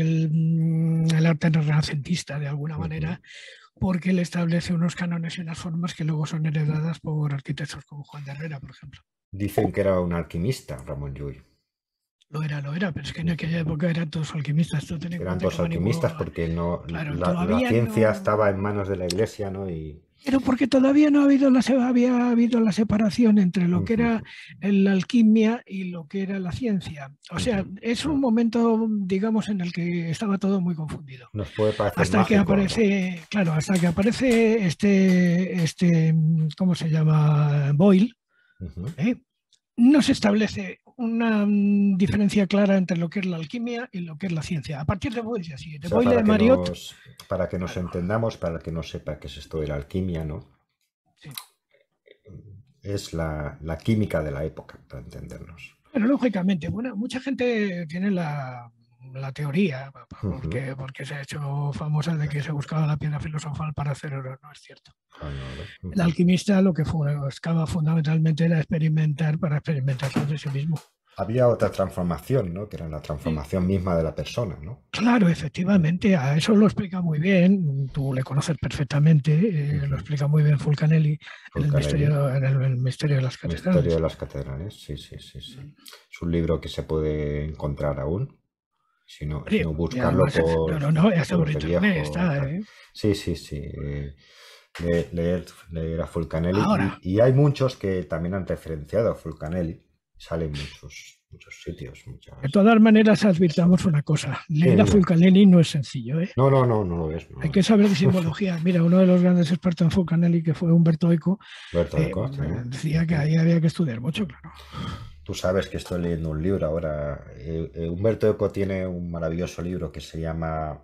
el, el arte renacentista, de alguna manera, porque él establece unos cánones y unas formas que luego son heredadas por arquitectos como Juan de Herrera, por ejemplo. Dicen que era un alquimista, Ramón Llull. Lo era, lo era, pero es que en aquella época eran todos alquimistas. Tú eran todos alquimistas manipuló... porque no, claro, la, la ciencia no... estaba en manos de la iglesia, ¿no? Y... Pero porque todavía no ha habido la, había habido la separación entre lo que era la alquimia y lo que era la ciencia. O sea, es un momento, digamos, en el que estaba todo muy confundido. Nos puede parecer hasta mágico, que aparece, ¿no? Claro, hasta que aparece este, este ¿cómo se llama? Boyle, uh-huh. ¿eh? No se establece una um, diferencia clara entre lo que es la alquimia y lo que es la ciencia. A partir de Boyle, así, de o sea, Boyle de Mariot... Nos, para que nos claro. entendamos, para que no sepa qué es esto de la alquimia, ¿no? Sí. Es la, la química de la época, para entendernos. Bueno, lógicamente, bueno, mucha gente tiene la, la teoría, porque, uh-huh. porque se ha hecho famosa de que se buscaba la piedra filosofal para hacer oro, no es cierto. Ah, no, no. Uh-huh. El alquimista lo que buscaba fundamentalmente era experimentar para experimentar sobre sí mismo. Había otra transformación, ¿no? Que era la transformación sí. misma de la persona, ¿no? Claro, efectivamente, a eso lo explica muy bien, tú le conoces perfectamente, eh, uh-huh. lo explica muy bien Fulcanelli, Fulcanelli. En, el misterio, en el, el misterio de las catedrales. El misterio de las catedrales, sí, sí, sí, sí. Uh-huh. Es un libro que se puede encontrar aún, si no, si no buscarlo ya, por... No, no, no, ya sobre internet está, ¿eh? Sí, sí, sí. Eh, leer, leer a Fulcanelli y, y hay muchos que también han referenciado a Fulcanelli. Salen muchos, muchos sitios. Muchas... De todas maneras, advirtamos una cosa. Leer sí, a Fulcanelli no es sencillo, ¿eh? No, no, no, no lo es. No Hay que saber de simbología. Mira, uno de los grandes expertos en Fulcanelli, que fue Humberto Eco, Humberto Eco eh, sí. decía que ahí había que estudiar mucho, claro. Tú sabes que estoy leyendo un libro ahora. Eh, eh, Humberto Eco tiene un maravilloso libro que se llama...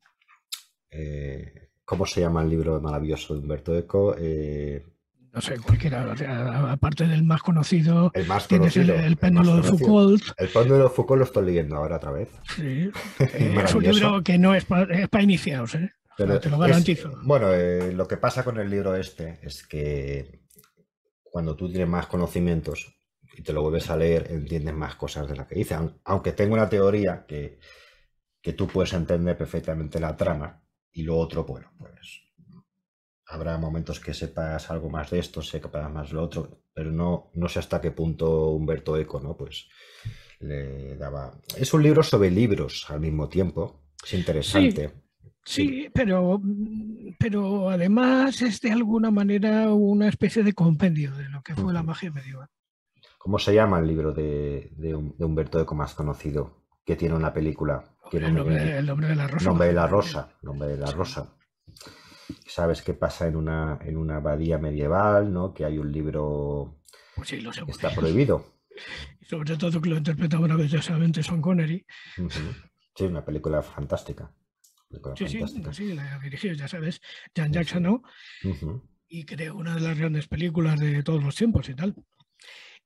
Eh, ¿Cómo se llama el libro maravilloso de Humberto Eco? Eh... No sé, cualquiera, o sea, aparte del más conocido, el más tienes conocido, el, el péndulo de Foucault. El péndulo de Foucault lo estoy leyendo ahora otra vez. Sí, eh, es un libro que no es para, es para iniciados, ¿eh? Pero o sea, te lo garantizo. Es, bueno, eh, lo que pasa con el libro este es que cuando tú tienes más conocimientos y te lo vuelves a leer, entiendes más cosas de las que dice. Aunque tengo una teoría que, que tú puedes entender perfectamente la trama y lo otro, bueno, pues... Habrá momentos que sepas algo más de esto, sepas más de lo otro, pero no, no sé hasta qué punto Humberto Eco, ¿no? Pues le daba... Es un libro sobre libros al mismo tiempo, es interesante. Sí, sí, pero, pero además es de alguna manera una especie de compendio de lo que fue uh-huh. la magia medieval. ¿Cómo se llama el libro de, de, de Humberto Eco más conocido? Que tiene una película. Que el, nombre, me... el nombre de la rosa. Nombre de la rosa. Nombre de la rosa. Sabes qué pasa en una, en una abadía medieval, ¿no? Que hay un libro pues sí, lo sé, que está prohibido. Y sobre todo que lo interpreta maravillosamente Sean Connery. Uh-huh. Sí, una película fantástica. Película sí, fantástica. sí, sí, la dirigió, ya sabes, Jean Jackson, ¿no? Uh-huh. Y creó una de las grandes películas de todos los tiempos y tal.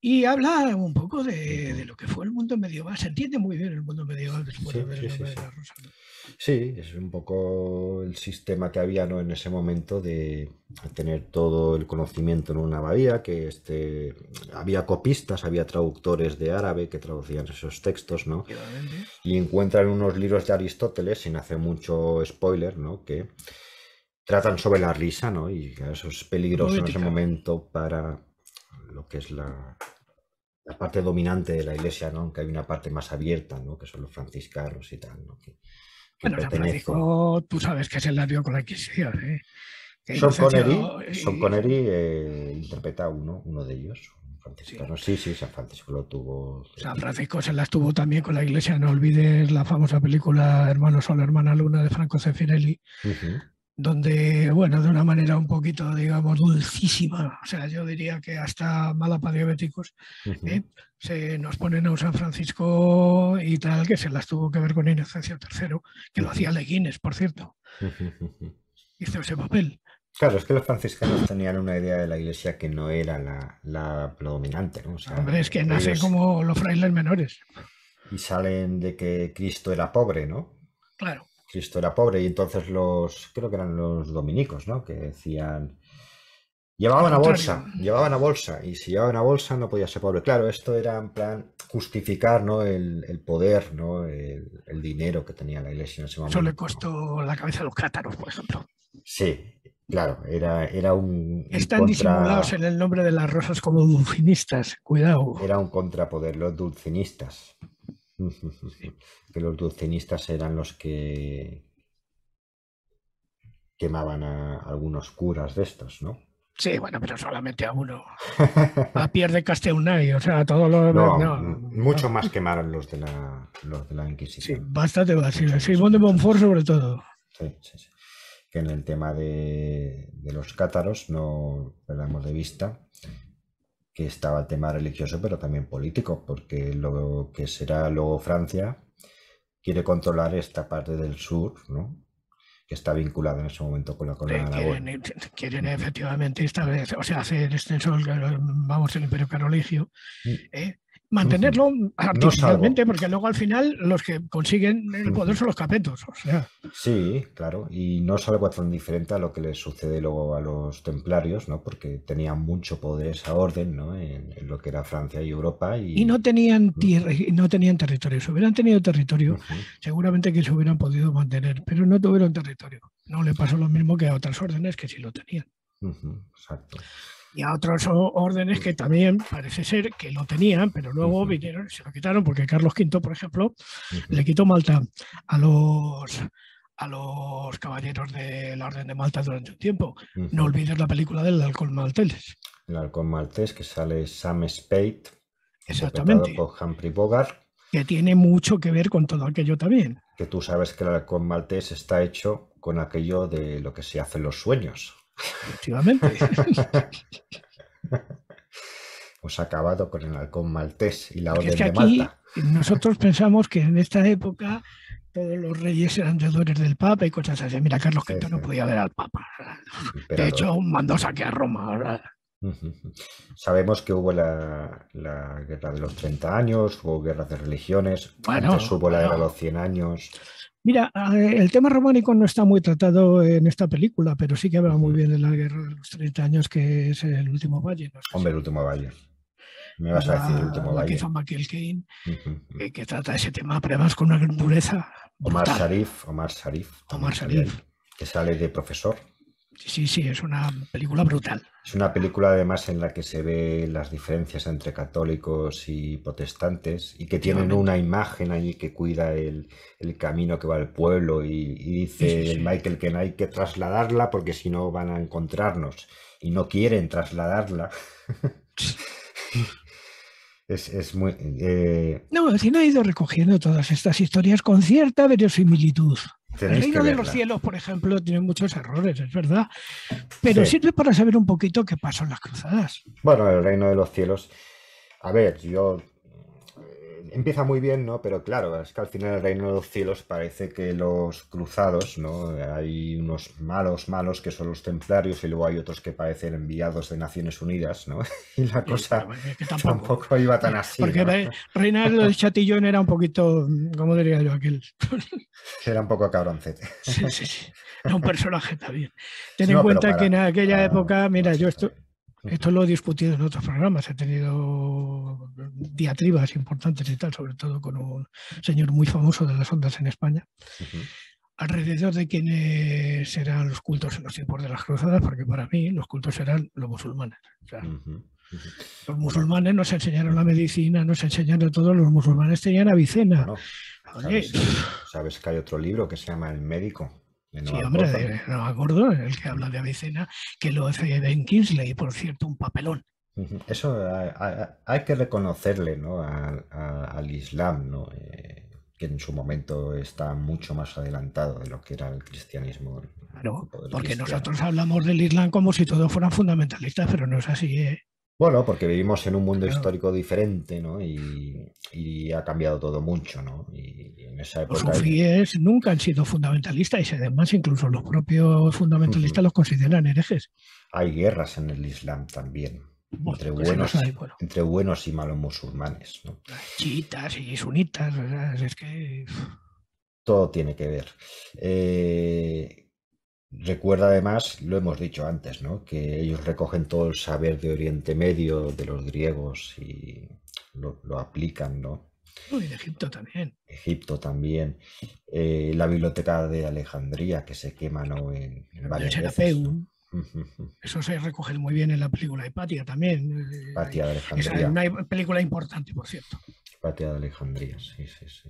Y habla un poco de, de lo que fue el mundo medieval. Se entiende muy bien el mundo medieval después Sí, de ver sí, el sí, nombre de sí. la rosa, ¿no? Sí, es un poco el sistema que había, ¿no?, en ese momento de tener todo el conocimiento en una abadía, que este, había copistas, había traductores de árabe que traducían esos textos, ¿no? Efectivamente. Y encuentran unos libros de Aristóteles, sin hacer mucho spoiler, ¿no?, que tratan sobre la risa, ¿no? Y eso es La peligroso en ese poética. momento para lo que es la, la parte dominante de la iglesia, ¿no? Aunque hay una parte más abierta, ¿no?, que son los franciscanos y tal, ¿no?, que, que Bueno, San pertenece. Francisco, tú sabes que se la dio con la Inquisición, ¿eh? Que Sean Connery, inocencio. Sean Y, Connery eh, interpreta a uno, uno de ellos, un sí. franciscano. Sí, sí, San Francisco lo tuvo. San Francisco se las tuvo también con la iglesia. No olvides la famosa película Hermano Sol, Hermana Luna de Franco Zeffirelli, Ujú, donde, bueno, de una manera un poquito, digamos, dulcísima, o sea, yo diría que hasta mala para diabéticos, ujú, ¿eh? Se nos ponen a un San Francisco y tal, que se las tuvo que ver con Inocencio tercero, que lo ujú, hacía Leguines, por cierto, ujú, ujú. hizo ese papel. Claro, es que los franciscanos tenían una idea de la iglesia que no era la, la predominante, ¿no? O sea, Hombre, es que nacen ellos como los frailes menores, y salen de que Cristo era pobre, ¿no? claro. Cristo era pobre y entonces los, creo que eran los dominicos, ¿no?, que decían, Al llevaban una contrario, bolsa, llevaban una bolsa, y si llevaba una bolsa no podía ser pobre. Claro, esto era en plan justificar, ¿no?, el, el poder, ¿no?, el, el dinero que tenía la iglesia en ese eso le momento, ¿no? costó la cabeza a los cátaros, por ejemplo. Sí, claro, era, era un, un Están disimulados contra, en el nombre de las rosas como dulcinistas, cuidado. era un contrapoder, los dulcinistas. Sí. Que los dulcinistas eran los que quemaban a algunos curas de estos, ¿no? Sí, bueno, pero solamente a uno. A Pierre de Castelnay, o sea, todo lo... No, No, mucho no. más quemaron los de la, los de la Sí, Inquisición. bastante Mucho vacío. más, Simón de mucho Montfort más. sobre todo. Sí, sí, sí. Que en el tema de, de los cátaros no perdamos de vista que estaba el tema religioso, pero también político, porque lo que será luego Francia quiere controlar esta parte del sur, ¿no?, que está vinculada en ese momento con la corona de Aragón. Quieren, quieren efectivamente establecer, o sea, hacer extenso el, vamos, el imperio carolingio, ¿eh? Mantenerlo No salvo. artificialmente, porque luego al final los que consiguen el poder son los capetos. O sea, Sí, claro, y no es algo tan diferente a lo que les sucede luego a los templarios, ¿no?, porque tenían mucho poder esa orden, ¿no?, en, en lo que era Francia y Europa y no y... tenían tierra, no tenían territorio. Si hubieran tenido territorio, Ujú, seguramente que se hubieran podido mantener, pero no tuvieron territorio. No le pasó lo mismo que a otras órdenes que sí lo tenían. ujú, exacto. Y a otras órdenes que también parece ser que lo tenían, pero luego Ujú, vinieron y se lo quitaron, porque Carlos quinto, por ejemplo, ujú, le quitó Malta a los, a los caballeros de la Orden de Malta durante un tiempo. No ujú. olvides la película del alcohol maltés. El halcón maltés, que sale Sam Spade, interpretado Exactamente. por Humphrey Bogart, Que tiene mucho que ver con todo aquello también. que tú sabes que el halcón maltés está hecho con aquello de lo que se hace en los sueños. Efectivamente. Pues acabado con el halcón maltés y la Porque es orden que de aquí Malta. nosotros pensamos que en esta época todos los reyes eran deudores del Papa y cosas así. Mira, Carlos Sí, quinto no sí, podía ver al Papa. De emperador. hecho, mandó saquear Roma. Ujú. Sabemos que hubo la, la guerra de los treinta años, hubo guerras de religiones, antes Bueno, hubo la guerra de los bueno. cien años. Mira, el tema románico no está muy tratado en esta película, pero sí que habla muy Ujú. bien de la guerra de los treinta años, que es el último valle. No sé si Hombre, el último valle. Me es vas a decir el la, último la que hizo valle. Michael Caine, Ujú. que, que trata ese tema, pero además con una dureza Omar brutal. Sharif, Omar Sharif Omar también sale ahí, Sharif. que sale de profesor. Sí, sí, es una película brutal. Es una película además en la que se ve las diferencias entre católicos y protestantes y que tienen una Efectivamente. imagen allí que cuida el, el camino que va al pueblo y, y Sí, sí, dice el sí. Michael que no hay que trasladarla porque si no van a encontrarnos y no quieren trasladarla. es, es muy... Eh, No, el cine ha ido recogiendo todas estas historias con cierta verosimilitud. El tenéis que Reino de los verla. Cielos, por ejemplo, tiene muchos errores, es verdad, pero Sí. sirve para saber un poquito qué pasó en las cruzadas. Bueno, el reino de los cielos. A ver, yo empieza muy bien, ¿no? Pero claro, es que al final el reino de los cielos parece que los cruzados, ¿no? Hay unos malos, malos que son los templarios y luego hay otros que parecen enviados de Naciones Unidas, ¿no? Y la Sí, cosa que, que tampoco, tampoco iba tan así, porque ¿no? Reinaldo el Chatillón era un poquito, ¿cómo diría yo aquel? Era un poco cabroncete. Sí, sí, sí. Era un personaje también. Ten en No, pero cuenta que para, en aquella para, época, no, mira, sí yo está esto, bien. esto lo he discutido en otros programas, he tenido diatribas importantes y tal, sobre todo con un señor muy famoso de las ondas en España, Ujú. alrededor de quiénes eran los cultos en los tiempos de las cruzadas, porque para mí los cultos eran los musulmanes. O sea, Ujú, ujú. los Bueno, musulmanes nos enseñaron la ujú. medicina, nos enseñaron todo, los musulmanes tenían Avicena. Bueno, Oye, ¿sabes que, sabes que hay otro libro que se llama El médico de sí, Noah hombre, Gordon? de, no me acuerdo, el que Ujú, habla de Avicena, que lo hace Ben Kingsley, por cierto, un papelón. ujú. Eso hay, hay- hay que reconocerle, ¿no? al, a- al Islam, ¿no? Eh, que en su momento está mucho más adelantado de lo que era el cristianismo, el Claro, poder porque cristiano. nosotros hablamos del Islam como si todos fueran fundamentalistas, pero no es así, ¿eh? Bueno, porque vivimos en un mundo Claro, histórico diferente, ¿no? Y, y ha cambiado todo mucho, ¿no? Y en esa los época... sufíes nunca han sido fundamentalistas y además incluso los propios Ujú. fundamentalistas los consideran herejes. Hay guerras en el Islam también, Bueno, entre que se los buenos, hay, bueno, entre buenos y malos musulmanes, ¿no? chiitas y sunitas, ¿verdad? Es que Todo tiene que ver. Eh, recuerda además, lo hemos dicho antes, ¿no? Que ellos recogen todo el saber de Oriente Medio, de los griegos, y lo, lo aplican, ¿no? uy, en Egipto también. Egipto también. Eh, la biblioteca de Alejandría, que se quema, ¿no? en, en Del varias veces, ¿no? Serapeu, eso se recoge muy bien en la película Hipatia también. Eh, Patia de esa es Alejandría. una película importante, por cierto. Patia de Alejandría, sí, sí, sí.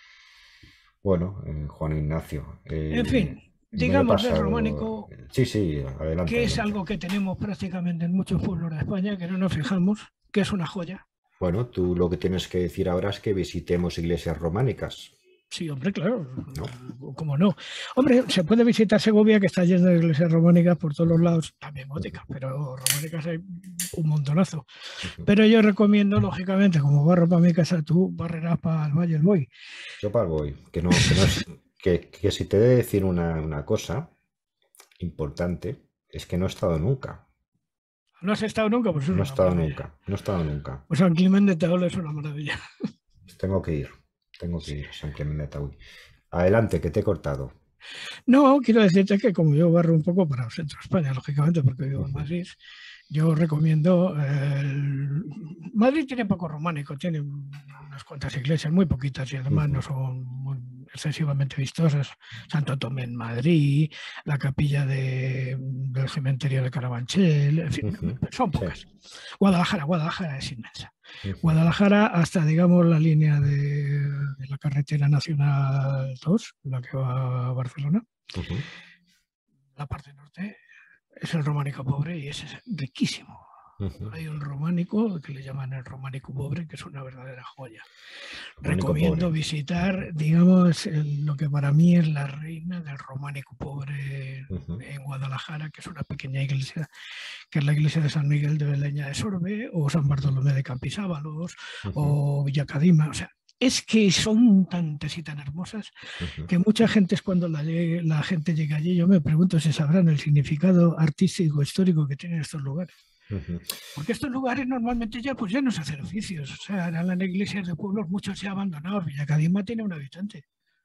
Bueno, eh, Juan Ignacio, En fin, eh, me lo he digamos del pasado. románico, Sí, sí, adelante, que es adelante. algo que tenemos prácticamente en muchos pueblos de España, que no nos fijamos, que es una joya. Bueno, tú lo que tienes que decir ahora es que visitemos iglesias románicas, Sí, hombre, claro, ¿no? cómo no. Hombre, se puede visitar Segovia, que está lleno de iglesias románicas por todos los lados, también Ujú, góticas, pero románicas hay un montonazo. ujú. Pero yo recomiendo, lógicamente, como barro para mi casa, tú barrerás para el Valle del Boy. Yo para el voy, que no, que no es, que, que si te he de decir una, una cosa importante, es que no he estado nunca. ¿No has estado nunca? Pues eso No es he una estado maravilla. nunca, no he estado nunca. Pues San Clemente de Teola es una maravilla. Pues tengo que ir, tengo que ir a San Clemente de Taúl. Adelante, que te he cortado. No, quiero decirte que como yo barro un poco para el centro de España, lógicamente, porque vivo en Ujú, Madrid, yo recomiendo. El... Madrid tiene poco románico, tiene unas cuantas iglesias, muy poquitas, y además no ujú, son muy excesivamente vistosas. Santo Tomé en Madrid, la capilla de, del cementerio de Carabanchel, en fin, ujú. son Sí. pocas. Guadalajara, Guadalajara es inmensa. Ujú, Guadalajara hasta, digamos, la línea de, de la carretera nacional dos, la que va a Barcelona. ujú. La parte norte es el románico pobre y ese es riquísimo. Ujú. Hay un románico que le llaman el románico pobre, que es una verdadera joya. Románico Recomiendo pobre. visitar, digamos, el- lo que para mí es la reina del románico pobre Ujú, en Guadalajara, que es una pequeña iglesia, que es la iglesia de San Miguel de Beleña de Sorbe, o San Bartolomé de Campisábalos, ujú, o Villacadima. O sea, es que son tantas y tan hermosas ujú, que mucha gente es cuando la, la gente llega allí. Yo me pregunto si sabrán el significado artístico, histórico que tienen estos lugares. ujú. Porque estos lugares normalmente ya, pues ya no se hacen oficios. O sea, eran las iglesias de pueblos, muchos ya abandonados. Villacadima tiene un habitante.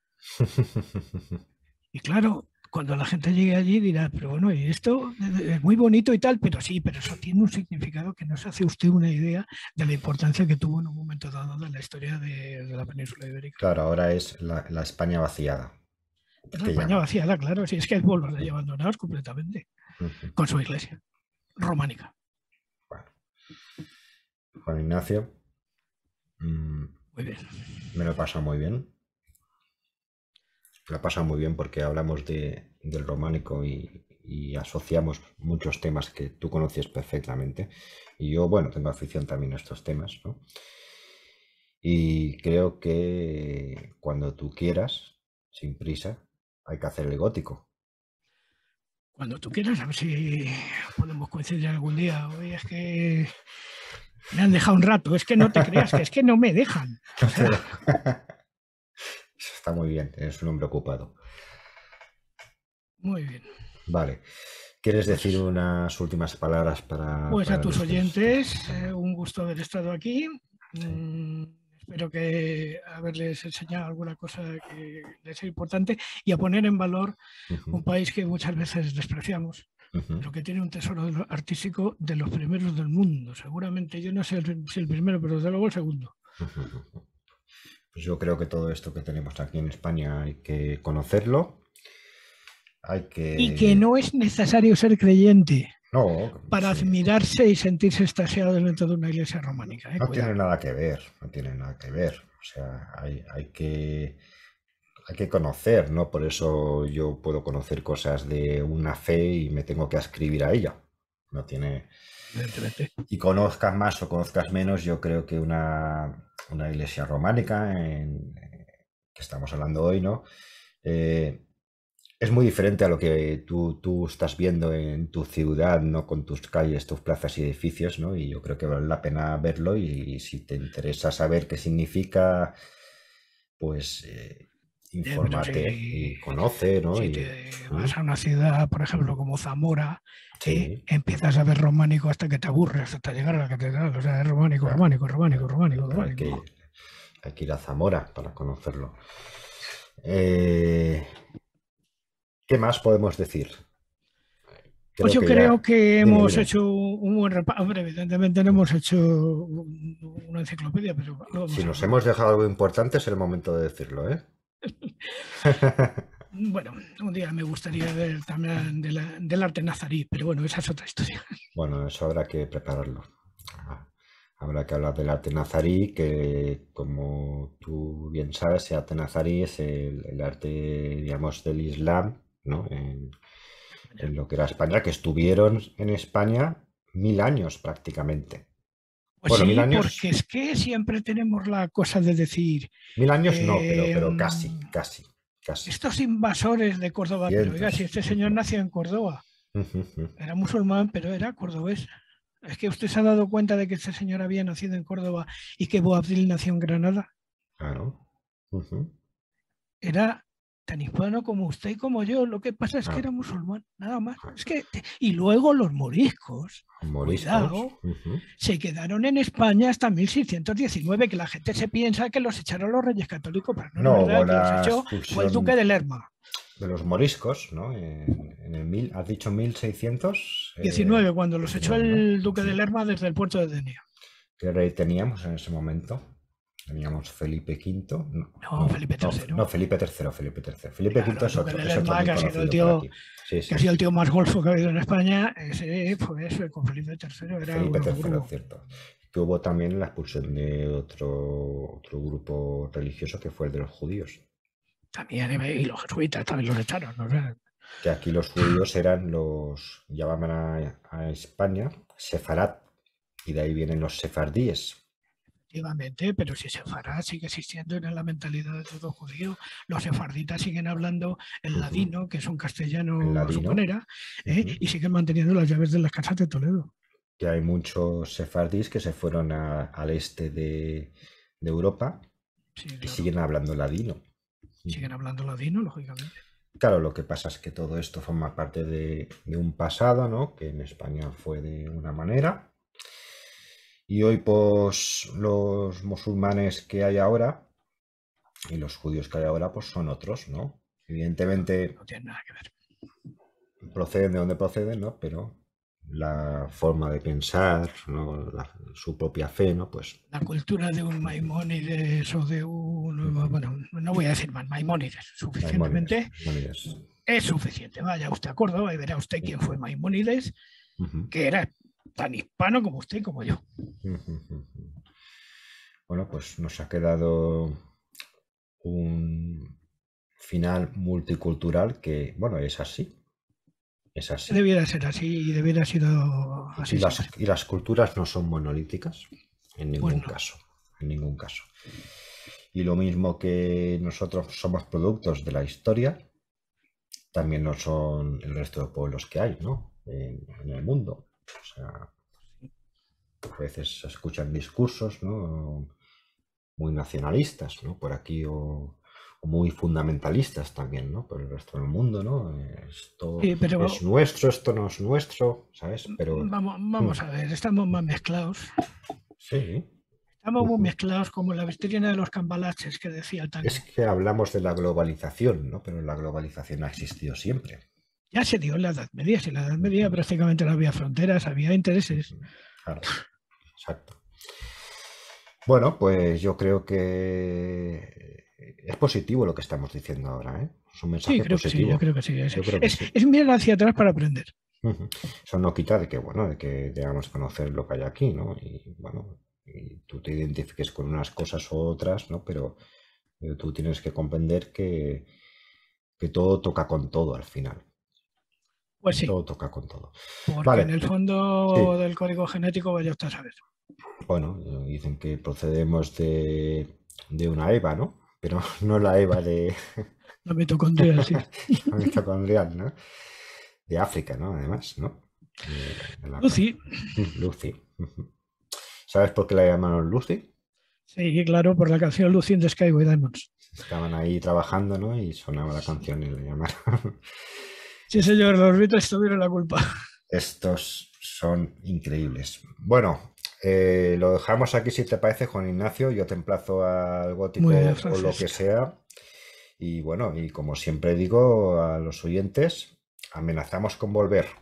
Y claro, cuando la gente llegue allí dirá, pero bueno, y esto es muy bonito y tal, pero sí, pero eso tiene un significado que no se hace usted una idea de la importancia que tuvo en un momento dado en la historia de, de la península ibérica. Claro, ahora es la, la España vaciada, Es la que España llaman. vaciada, claro, si es que hay pueblos allí abandonados completamente, Ujú. con su iglesia románica. Bueno, Juan Ignacio, mm, Muy bien. me lo he pasado muy bien. Me lo he pasado muy bien porque hablamos de, del románico y, y asociamos muchos temas que tú conoces perfectamente. Y yo, bueno, tengo afición también a estos temas, ¿no? Y creo que cuando tú quieras, sin prisa, hay que hacer el gótico. Cuando tú quieras, a ver si podemos coincidir algún día. Hoy es que Me han dejado un rato, es que no te creas, que es que no me dejan. O sea... Está muy bien, eres un hombre ocupado. Muy bien. Vale. ¿Quieres decir unas últimas palabras para... Pues para a tus los oyentes, eh, un gusto haber estado aquí. Sí. Mm, espero que haberles enseñado alguna cosa que les sea importante y a poner en valor Uh-huh. un país que muchas veces despreciamos, uh-huh. pero que tiene un tesoro artístico de los primeros del mundo. Seguramente, yo no sé si el primero, pero desde luego el segundo. Uh-huh. Pues yo creo que todo esto que tenemos aquí en España hay que conocerlo. Hay que... Y que no es necesario ser creyente no, para sí. admirarse y sentirse extasiado dentro de una iglesia románica. ¿eh? No Cuidado. tiene nada que ver, no tiene nada que ver. O sea, hay, hay que... hay que conocer, ¿no? Por eso yo puedo conocer cosas de una fe y me tengo que ascribir a ella. No tiene... Y conozcas más o conozcas menos, yo creo que una, una iglesia románica, en, que estamos hablando hoy, ¿no? Eh, es muy diferente a lo que tú, tú estás viendo en tu ciudad, ¿no? Con tus calles, tus plazas y edificios, ¿no? Y yo creo que vale la pena verlo y, y si te interesa saber qué significa, pues... Eh, infórmate eh, si, y conoce, ¿no? Si y, te vas a una ciudad, por ejemplo, como Zamora, sí. eh, empiezas a ver románico hasta que te aburres, hasta llegar a la catedral. O sea, es románico, claro, románico, románico, románico, claro, románico. Hay que, hay que ir a Zamora para conocerlo. Eh, ¿Qué más podemos decir? Creo pues yo que creo ya... que hemos dime, dime. hecho un buen repaso. Hombre, evidentemente no hemos hecho una enciclopedia, pero vamos si nos hemos dejado algo importante es el momento de decirlo, ¿eh? Bueno, un día me gustaría ver también de la, del arte nazarí, pero bueno, esa es otra historia. Bueno, eso habrá que prepararlo. Habrá que hablar del arte nazarí, que como tú bien sabes, el arte nazarí es el, el arte, digamos, del Islam, ¿no? En, en lo que era España, que estuvieron en España mil años prácticamente. Pues bueno, sí, mil años, porque es que siempre tenemos la cosa de decir... Mil años eh, no, pero, pero casi, casi, casi. Estos invasores de Córdoba, cientos, pero oiga, si este señor nació en Córdoba, era musulmán, pero era cordobés. ¿Es que usted se ha dado cuenta de que este señor había nacido en Córdoba y que Boabdil nació en Granada? Claro. Uh-huh. Era tan hispano como usted y como yo. Lo que pasa es que era musulmán, nada más. Es que, y luego los moriscos, moriscos cuidado, uh-huh. se quedaron en España hasta mil seiscientos diecinueve, que la gente se piensa que los echaron los reyes católicos, pero no, no es verdad, que los echó fue el duque de Lerma. De los moriscos, ¿no? En, en el mil, ¿has dicho mil seiscientos? diecinueve, eh, cuando los echó el ¿no? duque de Lerma desde el puerto de Denia. ¿Qué rey teníamos en ese momento? Teníamos Felipe quinto. No, no, no Felipe tercero. No, no, Felipe tercero, Felipe tercero. Felipe claro, quinto es otro, de es otro que ha sido el tío, sí, sí, que ha sido el tío más golfo que ha habido en España. Ese fue eso, con Felipe tercero. Era Felipe tercero, cierto. Que hubo también la expulsión de otro, otro grupo religioso que fue el de los judíos. También, y los jesuitas también los echaron, ¿no? O sea, que aquí los judíos eran los, llamaban a, a España, sefarad, y de ahí vienen los sefardíes. Efectivamente, pero si sefarad sigue existiendo en la mentalidad de todo judío, los sefarditas siguen hablando el ladino, que es un castellano a su manera, ¿eh? uh-huh. y siguen manteniendo las llaves de las casas de Toledo. Que hay muchos sefardíes que se fueron a, al este de, de Europa sí, claro. y siguen hablando ladino. Siguen hablando ladino, lógicamente. Claro, lo que pasa es que todo esto forma parte de, de un pasado, ¿no? Que en España fue de una manera. Y hoy, pues, los musulmanes que hay ahora y los judíos que hay ahora, pues son otros, ¿no? Evidentemente... No tienen nada que ver. Proceden de donde proceden, ¿no? Pero la forma de pensar, ¿no? La, su propia fe, ¿no? Pues... La cultura de un Maimónides o de un... Bueno, no voy a decir más, Maimónides, suficientemente... Maimónides, Maimónides. Es suficiente. Vaya usted a Córdoba y verá usted quién fue Maimónides, uh-huh. que era tan hispano como usted y como yo. Uh-huh. Bueno, pues nos ha quedado un final multicultural que, bueno, es así. Es así. Debiera ser así y debiera ser así. Y las, y las culturas no son monolíticas en ningún pues no. caso. En ningún caso. Y lo mismo que nosotros somos productos de la historia, también lo son el resto de pueblos que hay, ¿no? En, en el mundo. O sea, a veces se escuchan discursos, ¿no? Muy nacionalistas, ¿no? Por aquí o, o muy fundamentalistas también, ¿no? Por el resto del mundo, ¿no? Esto Sí, pero es nuestro, esto no es nuestro, ¿sabes? Pero vamos, mm, vamos a ver, estamos más mezclados. sí. Estamos muy Ujú. mezclados como la vestirina de los cambalaches que decía el Es tango. que hablamos de la globalización, ¿no? Pero la globalización ha existido siempre. Ya se dio en la Edad Media, si en la Edad Media Ujú, prácticamente no había fronteras, había intereses. ujú. Claro, exacto. Bueno, pues yo creo que es positivo lo que estamos diciendo ahora, ¿eh? Es un Sí, mensaje creo que sí, yo positivo. creo que sí. Es, Yo creo que es, sí. es mirar hacia atrás para aprender. Ujú. Eso no quita de que, bueno, de que debamos conocer lo que hay aquí, ¿no? Y bueno, y tú te identifiques con unas cosas u otras, ¿no? Pero, pero tú tienes que comprender que, que todo toca con todo al final. Pues sí, Todo toca con todo. porque en Vale, el fondo sí. del código genético vaya usted a saber. Bueno, eh, dicen que procedemos de, de una Eva, ¿no? Pero no la Eva de La mitocondria, sí. la mitocondrial, ¿no? De África, ¿no? Además, ¿no? De, de la Lucy, Lucy. Ujú. ¿Sabes por qué la llamaron Lucy? sí, claro, por la canción Lucy in the Sky with Diamonds. Estaban ahí trabajando, ¿no? Y sonaba la canción y le llamaron. Sí, señor, los Beatles tuvieron la culpa. Estos son increíbles. Bueno, eh, lo dejamos aquí si te parece, Juan Ignacio. Yo te emplazo al Muy bien, gótico o lo que Francesc. sea. Y bueno, y como siempre digo a los oyentes, amenazamos con volver.